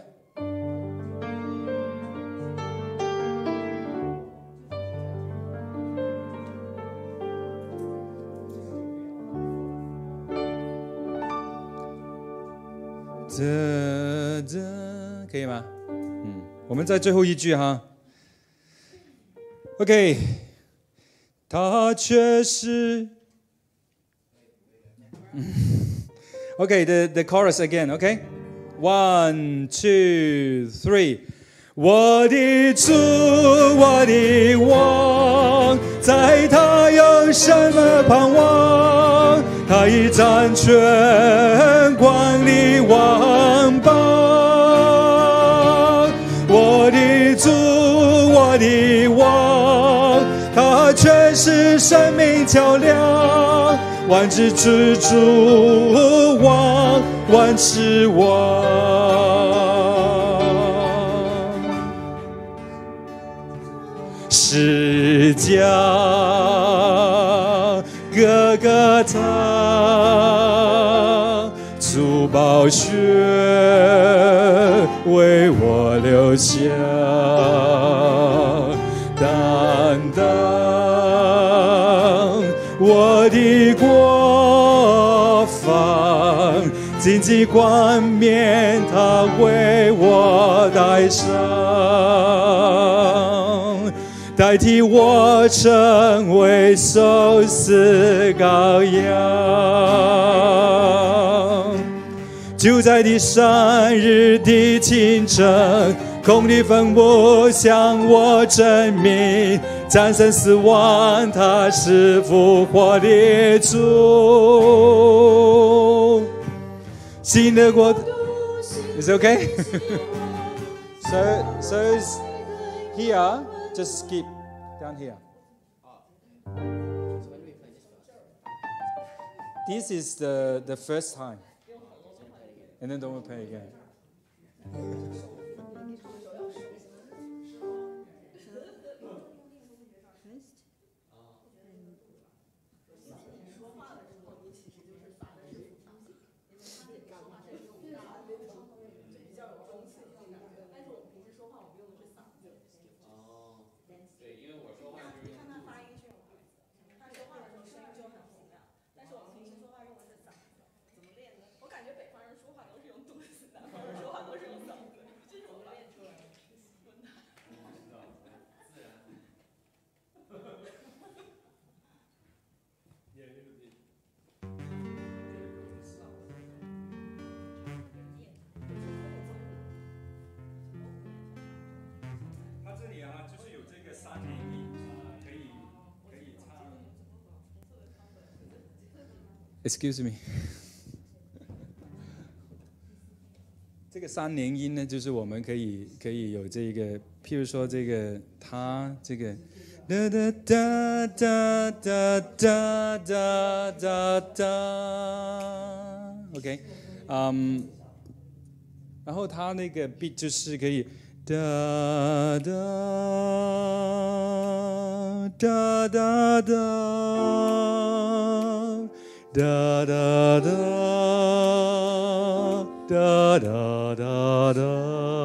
da, da, 可以吗？嗯，我们在最后一句哈。OK， 他却是。OK， the the chorus again. OK， one two three。我的主，我的王，在他有什么盼望？他已掌权管理万邦。我的主，我的王，他全是生命较量，万之之主王，万之王。释迦哥哥他主宝血为我留下，担当我的过犯，荆棘冠冕他为我戴上，代替我成为受死羔羊。就在第三日的清晨，空的坟墓向我证明，战胜死亡，他是复活的主。新的国 ，Is it okay? so so here. Just skip down here. This is the, the first time. And then don't play again. Excuse me 。这个三连音呢，就是我们可以可以有这个，譬如说这个它这个哒哒哒哒哒哒哒哒哒 ，OK， 嗯，然后它那个 beat 就是可以哒哒哒哒哒哒哒哒。Da da da da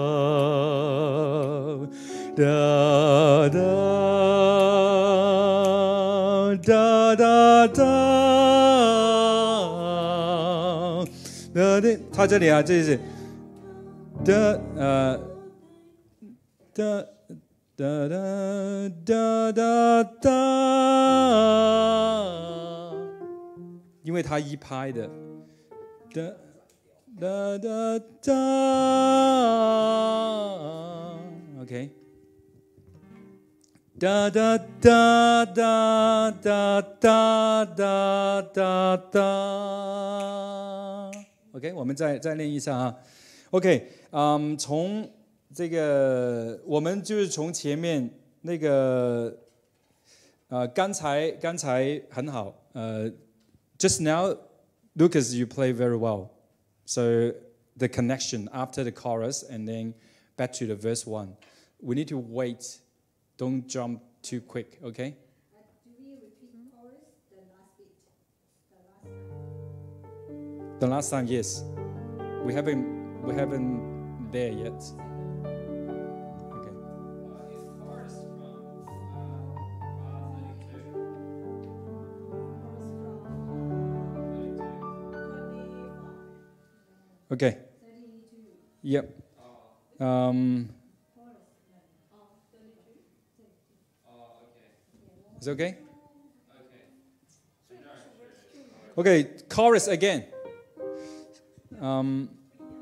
da da da da da da， 它这里啊，这是的呃的哒哒哒哒哒，因为它一拍的的。Da da da, OK. Da da da da da da da da da. OK， 我们再再练一下啊。OK， 嗯，从这个我们就是从前面那个呃，刚才刚才很好，呃 ，Just now, Lucas, you play very well. So the connection after the chorus and then back to the verse one. We need to wait. Don't jump too quick, okay?
Uh, do we repeat chorus the last beat? The last time?
The last time, yes. We haven't we haven't there yet. Okay.
Uh, is chorus from uh, bar thirty-two?
Okay. Yep. Um,
Oh, okay.
is it okay?
Okay.
Okay, chorus again. Um,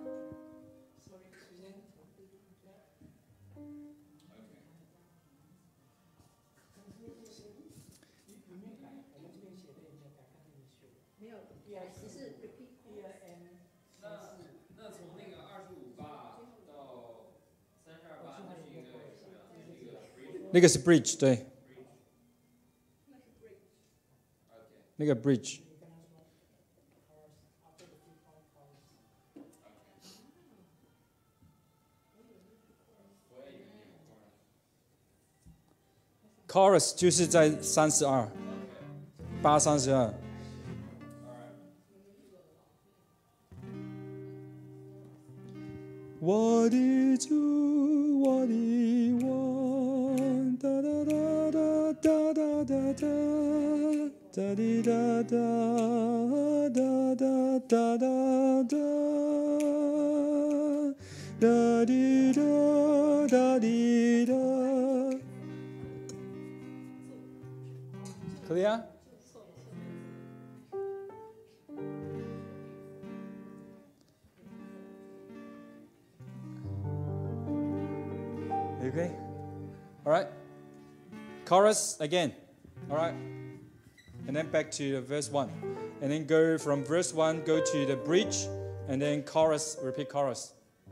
bridge
那个是 bridge， 对。那个 bridge。chorus 就是在三十二，八三十二。我的主，我的王，哒哒哒哒哒哒哒哒，哒滴哒哒哒哒哒哒哒，哒滴哒哒滴哒。Clear? Okay? All right? Chorus again. All right? And then back to verse one. And then go from verse one, go to the bridge, and then chorus, repeat chorus.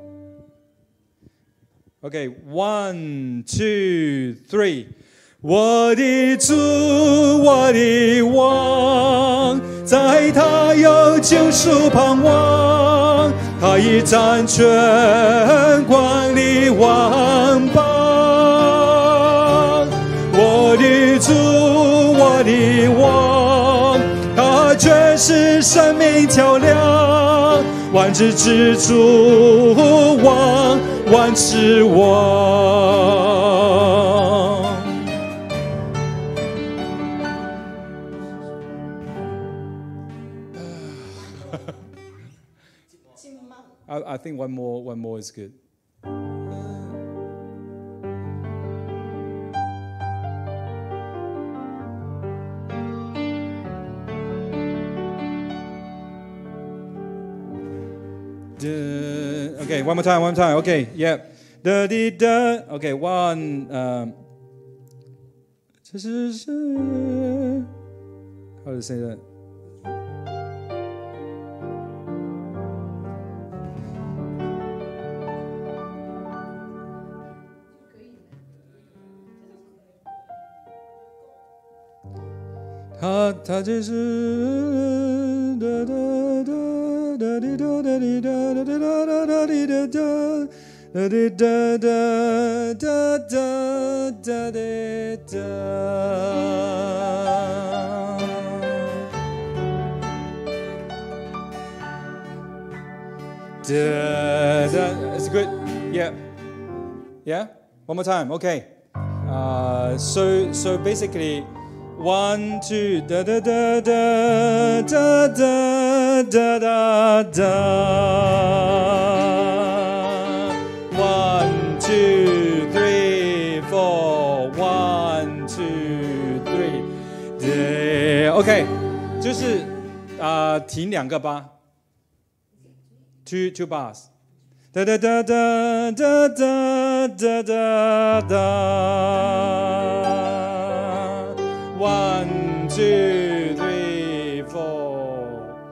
Okay, one, two, three. 我的主，我的王，在他有救赎盼望，他已掌权管理万邦。我的主，我的王，他却是生命桥梁，万之之主，王万之王。I, I think one more, one more is good. Okay, one more time, one more time. Okay, yeah. Da di da. Okay, one. Um, how to say that? 他他就是哒哒哒哒滴哒哒滴哒哒哒哒哒滴哒哒哒滴哒哒哒哒哒滴哒。Da, da. It's good. Yeah. Yeah. One more time. Okay. Uh, so so basically, one two da da da da da da da da da. One two three four. One two three. Da. OK， 就是啊、呃、停两个八。Two two bars. Da da da da da da da da da. One two three four.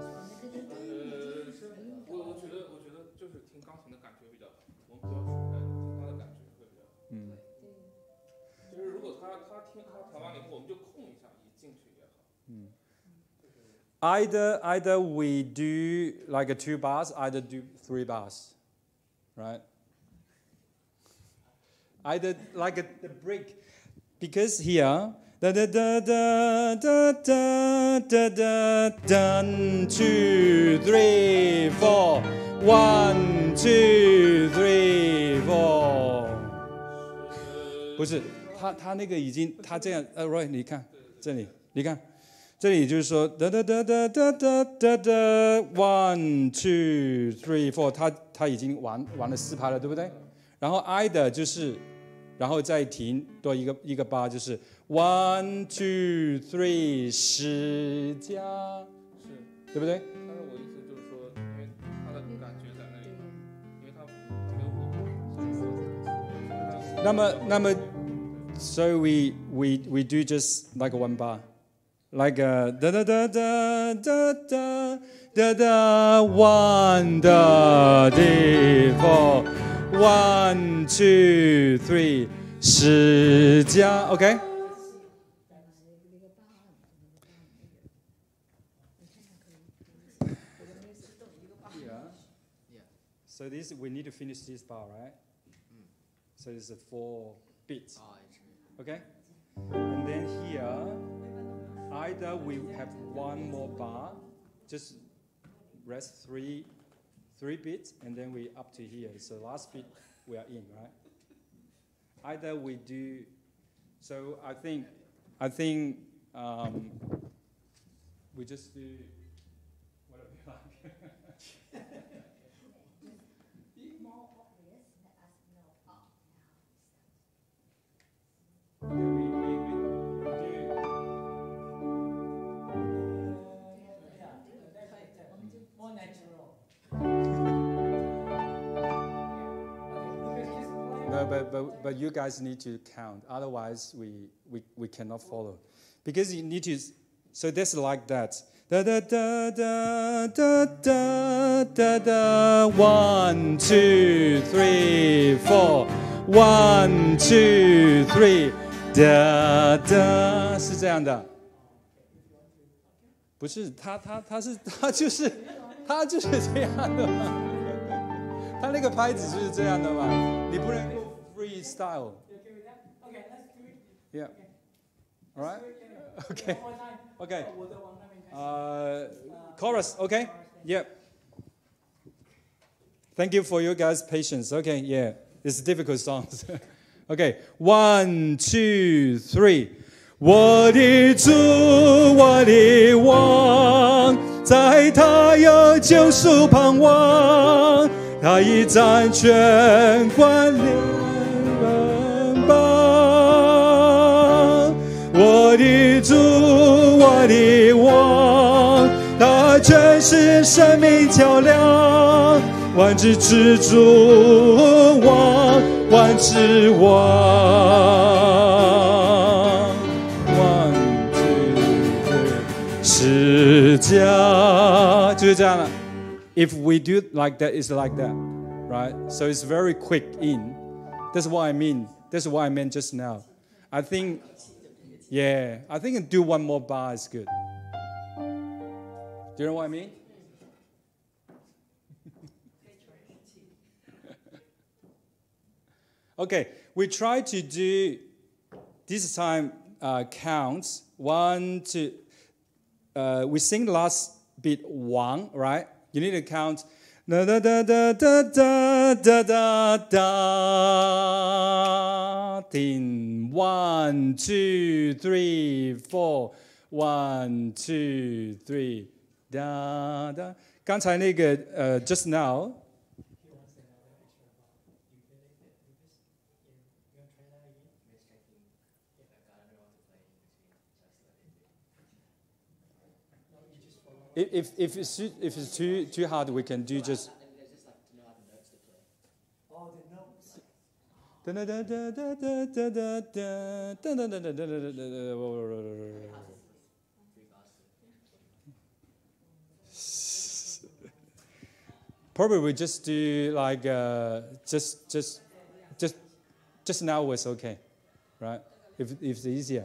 呃，我我觉得我觉得就是听钢琴的感觉比较好，我们不要呃听他的感觉会比较好。
嗯。
就是如果他他听他弹完了以后，我们就空一下，也进去也好。
嗯。Either either we do like a two bars, either do three bars, right? Either like a the break, because here da da da da da da da da done two three four one two three four. 不是，他他那个已经他这样呃 ，Roy 你看这里，你看。这里就是说哒哒哒哒哒哒哒哒 one two three four， 他他已经玩玩了四拍了，对不对？然后 I 的就是，然后再停多一个一个八，就是 one two three 十加，
是，
对不对？
但是我意思就是说，因为他的感觉在那里嘛，因为他他没有谱。
那么那么 ，so we we we do just like one bar. Like a da da da da da da da da one da di four one two three 十加 OK。So this we need to finish this bar, right? So it's a four beats. Okay? And then here. Either we have one more bar, just rest three, three beats, and then we up to here. So last beat we are in, right? Either we do. So I think, I think um, we just do whatever you like. Okay, we, we, we
More natural.
No, but, but, but you guys need to count. Otherwise, we, we, we cannot follow. Because you need to... So that's like that. Da da da da da da da da. One, two, three, four. One, two, three. Da da. 是这样的。不是他他他是他就是他就是这样的嘛，他那个拍子就是这样的嘛，你不能够 freestyle。Yeah. All right. Okay. Okay. Uh, chorus. Okay. Yeah. Thank you for your guys' patience. Okay. Yeah. It's difficult songs. Okay. One, two, three. 我的主，我的王，在他有救赎盼望，他已掌权管理万邦。我的主，我的王，他全是生命桥梁，万之之主王，万之王。十加就是这样了。If we do like that, it's like that, right? So it's very quick in. That's what I mean. That's what I meant just now. I think, Yeah, I think do one more bar is good. Do you know what I mean? Okay, we try to do this time uh, counts one, two. Uh, we sing the last bit one, right? You need to count. Da da da da da da da da da. Ding. One, two, three, four. One, two, three. Da da. 刚才那个呃 just now. If if if it's too, if it's too too hard, we can do just. Da da da da da da da da da da da da da da. Probably we just do like uh, just just just just now was okay, right? If if it's easier.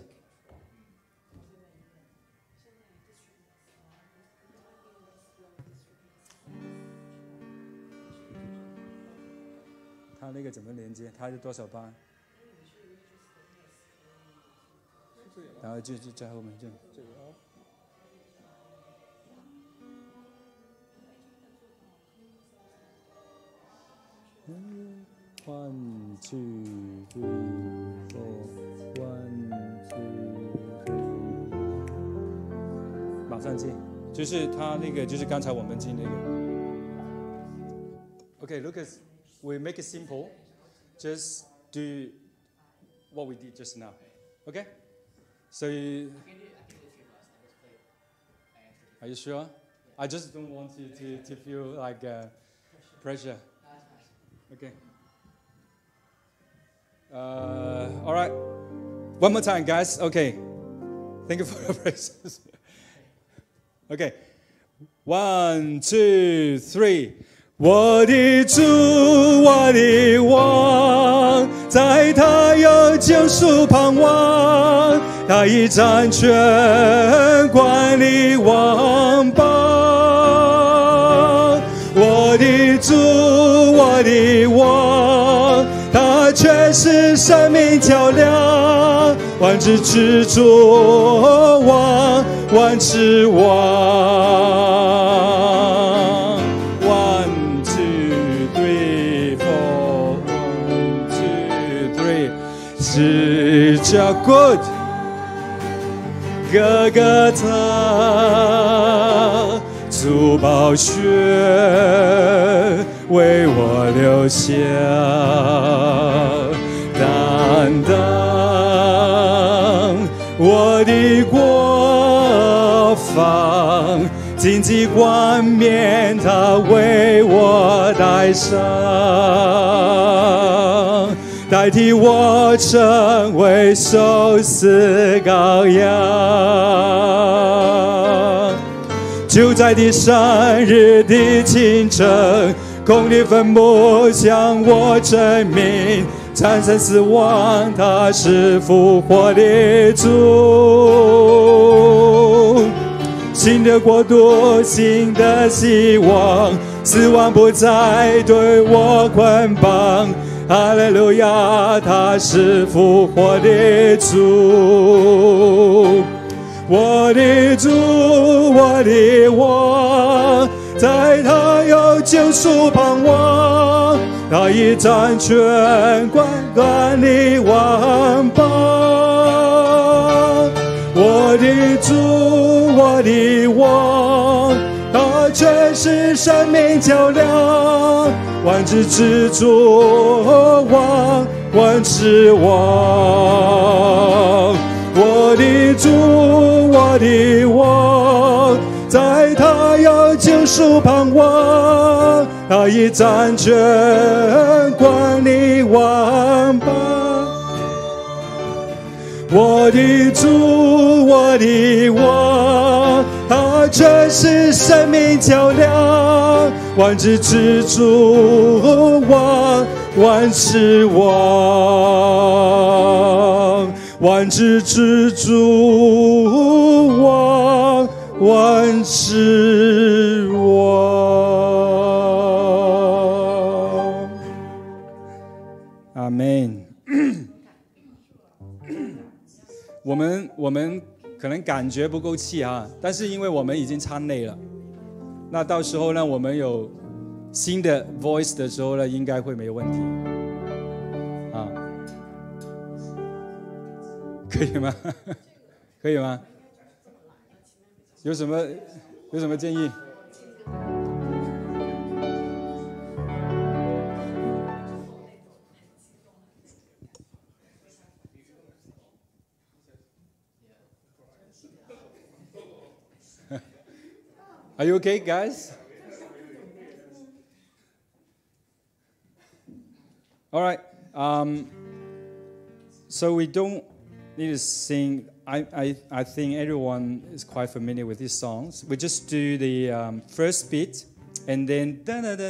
它那个怎么连接？它是多少八？然后就就在后面就。One two three four one two three。马上接，就是它那个，就是刚才我们进那个。Okay, Lucas. We make it simple. Just do what we did just now. Okay? So, you, are you sure? I just don't want you to, to feel like uh, pressure. Okay. Uh, all right. One more time, guys. Okay. Thank you for your praises. Okay. One, two, three. 我的主，我的王，在他有救赎盼望，他已掌权管理万邦。我的主，我的王，他却是生命较量，万之之主，王万之王。 是叫 good， 哥哥他主宝血为我留下，担当我的国防，荆棘冠冕他为我戴上。 代替我成为受死羔羊，就在第三日的清晨，空的坟墓向我证明，战胜死亡，他是复活的主。新的国度，新的希望，死亡不再对我捆绑。 哈利路亚，他是复活的主，我的主，我的王，在他有救赎盼望，他已掌权管管理万邦。我的主，我的王，他却是生命较量。 万之之主，王万之王，我的主，我的王，在他有救赎盼望，他已掌权管理万邦。我的主，我的王，他却是生命较量。 万之之主，王万之王， 万之之主王，万之王。阿门。我们我们可能感觉不够气啊，但是因为我们已经唱累了，那到时候呢，我们有新的 voice 的时候呢，应该会没有问题啊，可以吗？可以吗？有什么有什么建议？Are you okay, guys? All right. Um, so we don't need to sing. I, I, I think everyone is quite familiar with these songs. We just do the um, first beat, and then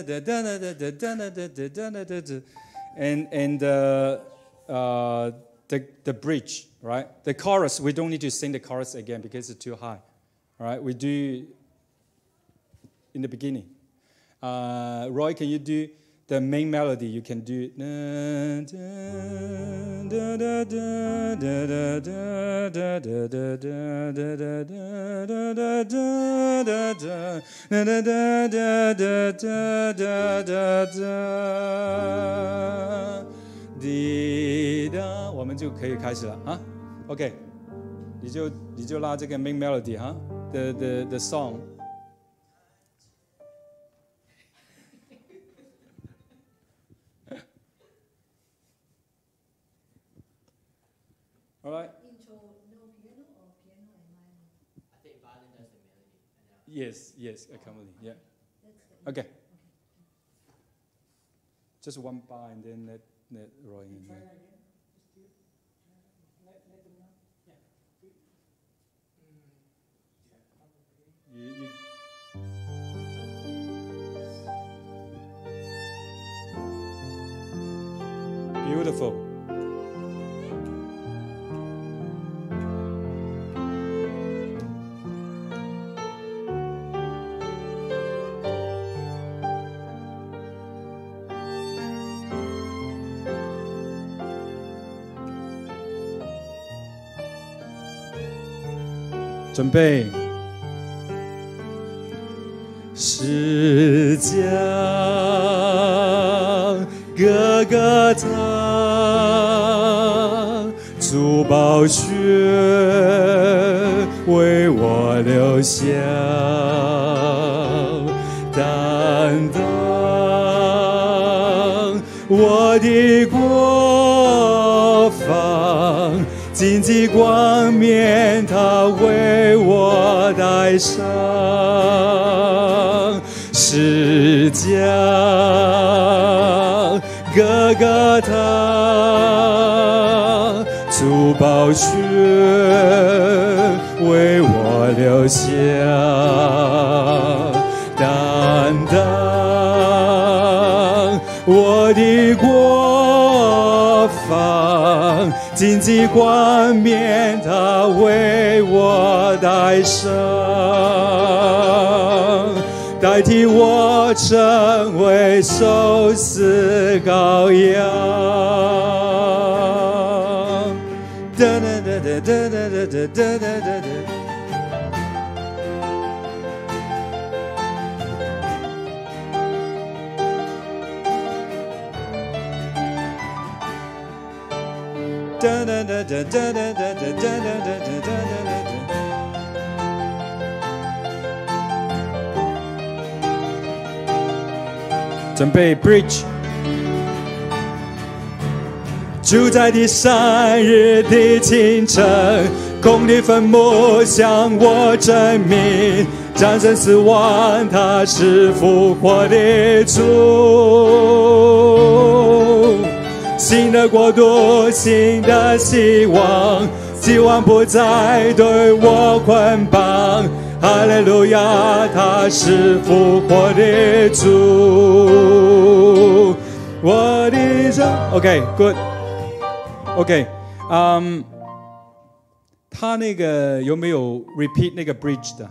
and and uh, uh, the the bridge, right? The chorus. We don't need to sing the chorus again because it's too high. All right. We do in the beginning. Uh, Roy, can you do the main melody? You can do.滴答，我们就可以开始了啊。OK， 你就你就拉这个 main melody 哈 ，the the the song。All right.
Intro, no piano or piano and violin?
I think violin does the melody.
Yes, yes, accompany. Yeah.
That's the
Okay. Just one bar and then let let Roy in there. You, you... Beautiful.准备。是将哥哥他珠宝血为我留下，担当我的过犯。荆棘冠冕，他为我戴上，是将哥哥他珠宝血为我留下，担当我的过犯。荆棘冠冕，他为我戴上，代替我成为受死羔羊。哒哒哒哒哒哒哒哒哒哒。哒哒哒哒哒哒哒哒哒哒哒哒。准备 bridge。住在第三日的清晨，空的坟墓向我证明，战胜死亡，他是复活的主。新的国度，新的希望，希望不再对我捆绑。哈利路亚，他是复活的主。我的神 ，OK，good，OK， 嗯、um, 他那个有没有 repeat 那个 bridge 的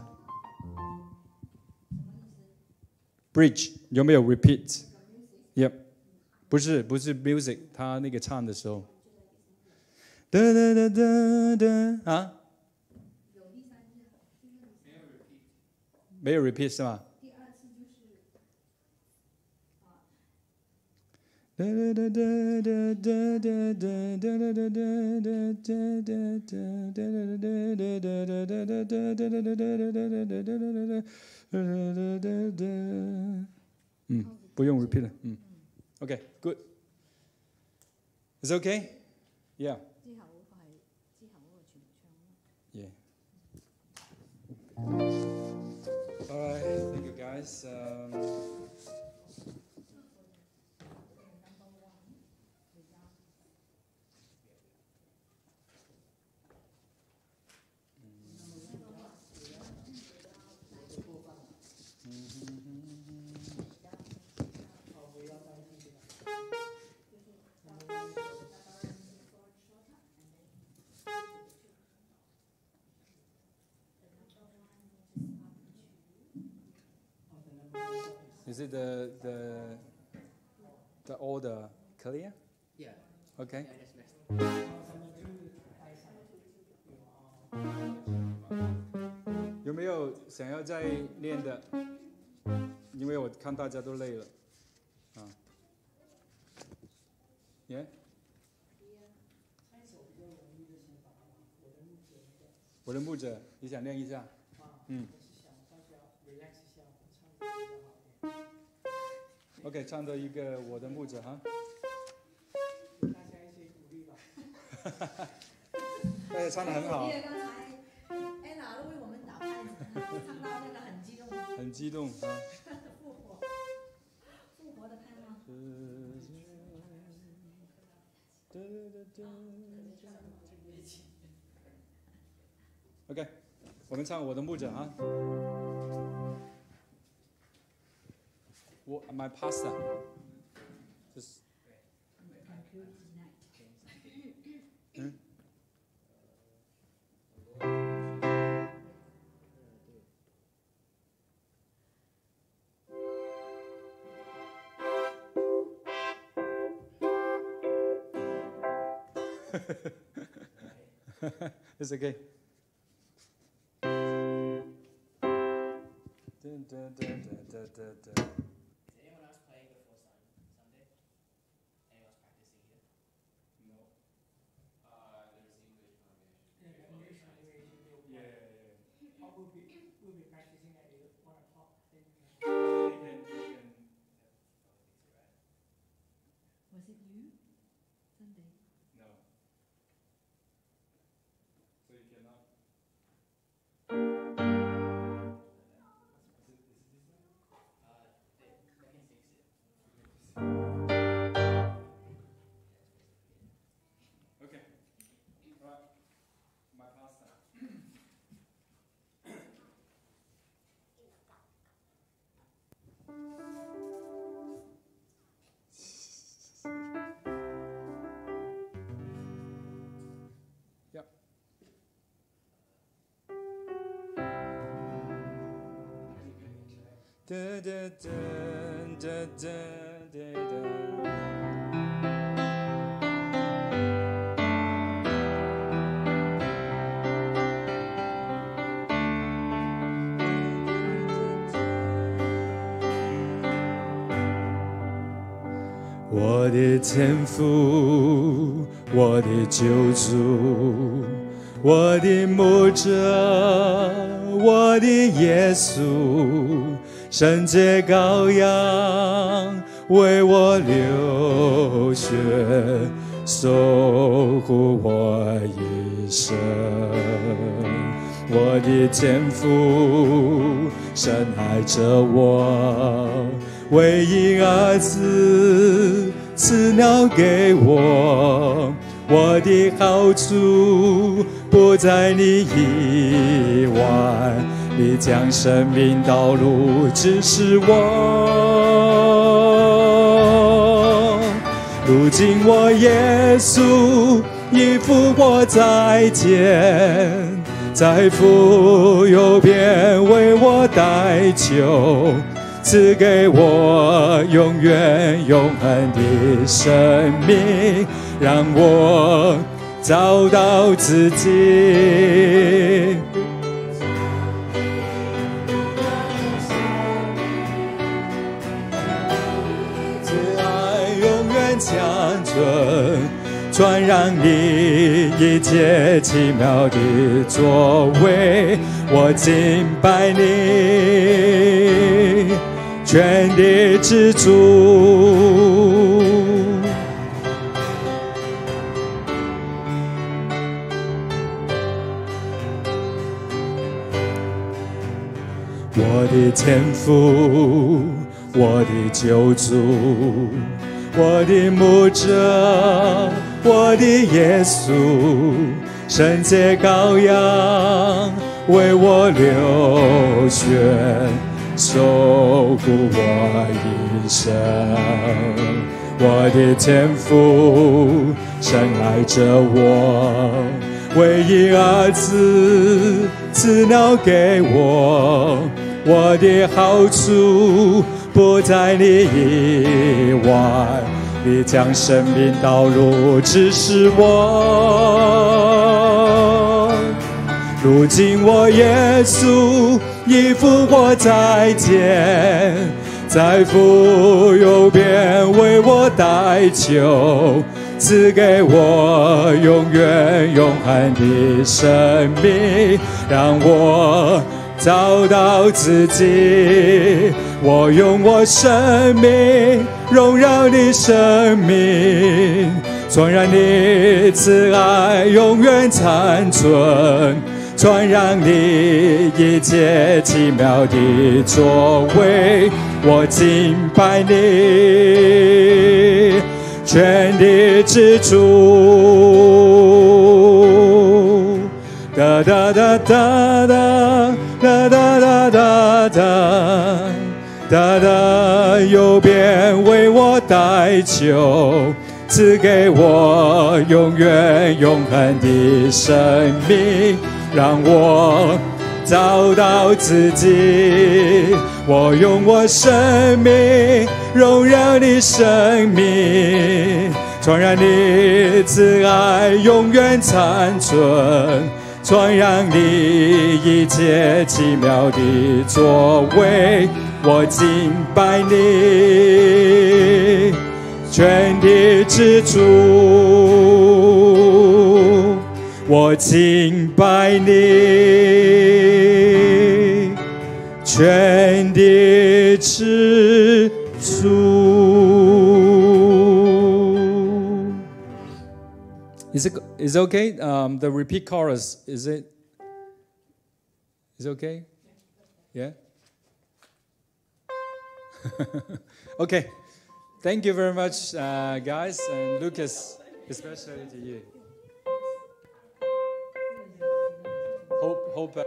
？bridge 有没有 repeat？Yep， 不是不是 music， 他那个唱的时候，哒哒哒哒哒啊，没有 repeat 是吗？哒哒哒哒哒哒哒哒哒哒哒哒哒哒。嗯，不用 repeat 了。嗯 ，OK， good。Is it okay? Yeah. Yeah. All right. Thank you, guys. Um, Is it the the the order clear?
Yeah.
Okay.
Yeah, that's best.
有没有想要再练的？因为我看大家都累了。啊。耶？我的牧者，你想练一下？嗯。OK， 唱的一个我的牧者哈。
大家一起鼓励吧。
大家唱的很好。
刚才安娜都为我们打拍子，唱到那个很激动。
很激动啊。
复活，复活的盼望。
OK， 我们唱我的牧者啊。我 my pastor， 就是，嗯。It's okay. Dun, dun, dun, dun, dun, dun, dun.
Is anyone else playing before Sunday? Anyone else practicing here?
No. Uh, there's English congregation.
Yeah, English congregation.
Yeah, yeah, yeah.
Oh, we'll be we'll be practicing at one o'clock. I think.
They can, they can.
Was it you? Sunday.
No. So you cannot. Okay. All right. My pastor.
Yep. Da da da da da da da. "我的天父，我的救主，我的牧者，我的耶稣，圣洁羔羊为我流血，守护我一生。我的天父，深爱着我。唯一儿子赐鸟给我，我的好处不在你以外，你将生命道路指示我。如今我耶稣已复活再见，在父右边为我代求，赐给我永远永恒的生命，让我找到自己。慈爱永远长存，传染你一切奇妙的作为，我敬拜你，全地之主。我的天父，我的救主，我的牧者，我的耶稣，圣洁羔羊为我流血，守护我一生。我的天父深爱着我，唯一儿子赐鸟给我，我的好处不在你以外，你将生命道路指示我。如今我耶稣已复活再见，在父右边为我代求，赐给我永远永恒的生命，让我找到自己。我用我生命荣耀你生命，传染你慈爱永远长存，传染你一切奇妙的作为。我敬拜你，全地之主。哒哒哒哒哒哒哒哒哒哒哒哒，右边为我代求，赐给我永远永恒的生命，让我找到自己。我用我生命荣耀你生命，传染你慈爱永远长存，传染你一切奇妙的作为。我敬拜你，全地之主。我敬拜你，全地之主。Is it is it okay? Um, the repeat chorus, is it is it okay? Yeah. Okay. Thank you very much, uh, guys, and Lucas, especially to you. Hope hope. Uh,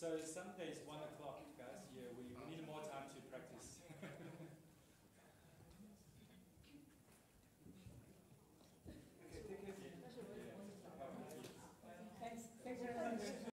So Sunday is one o'clock.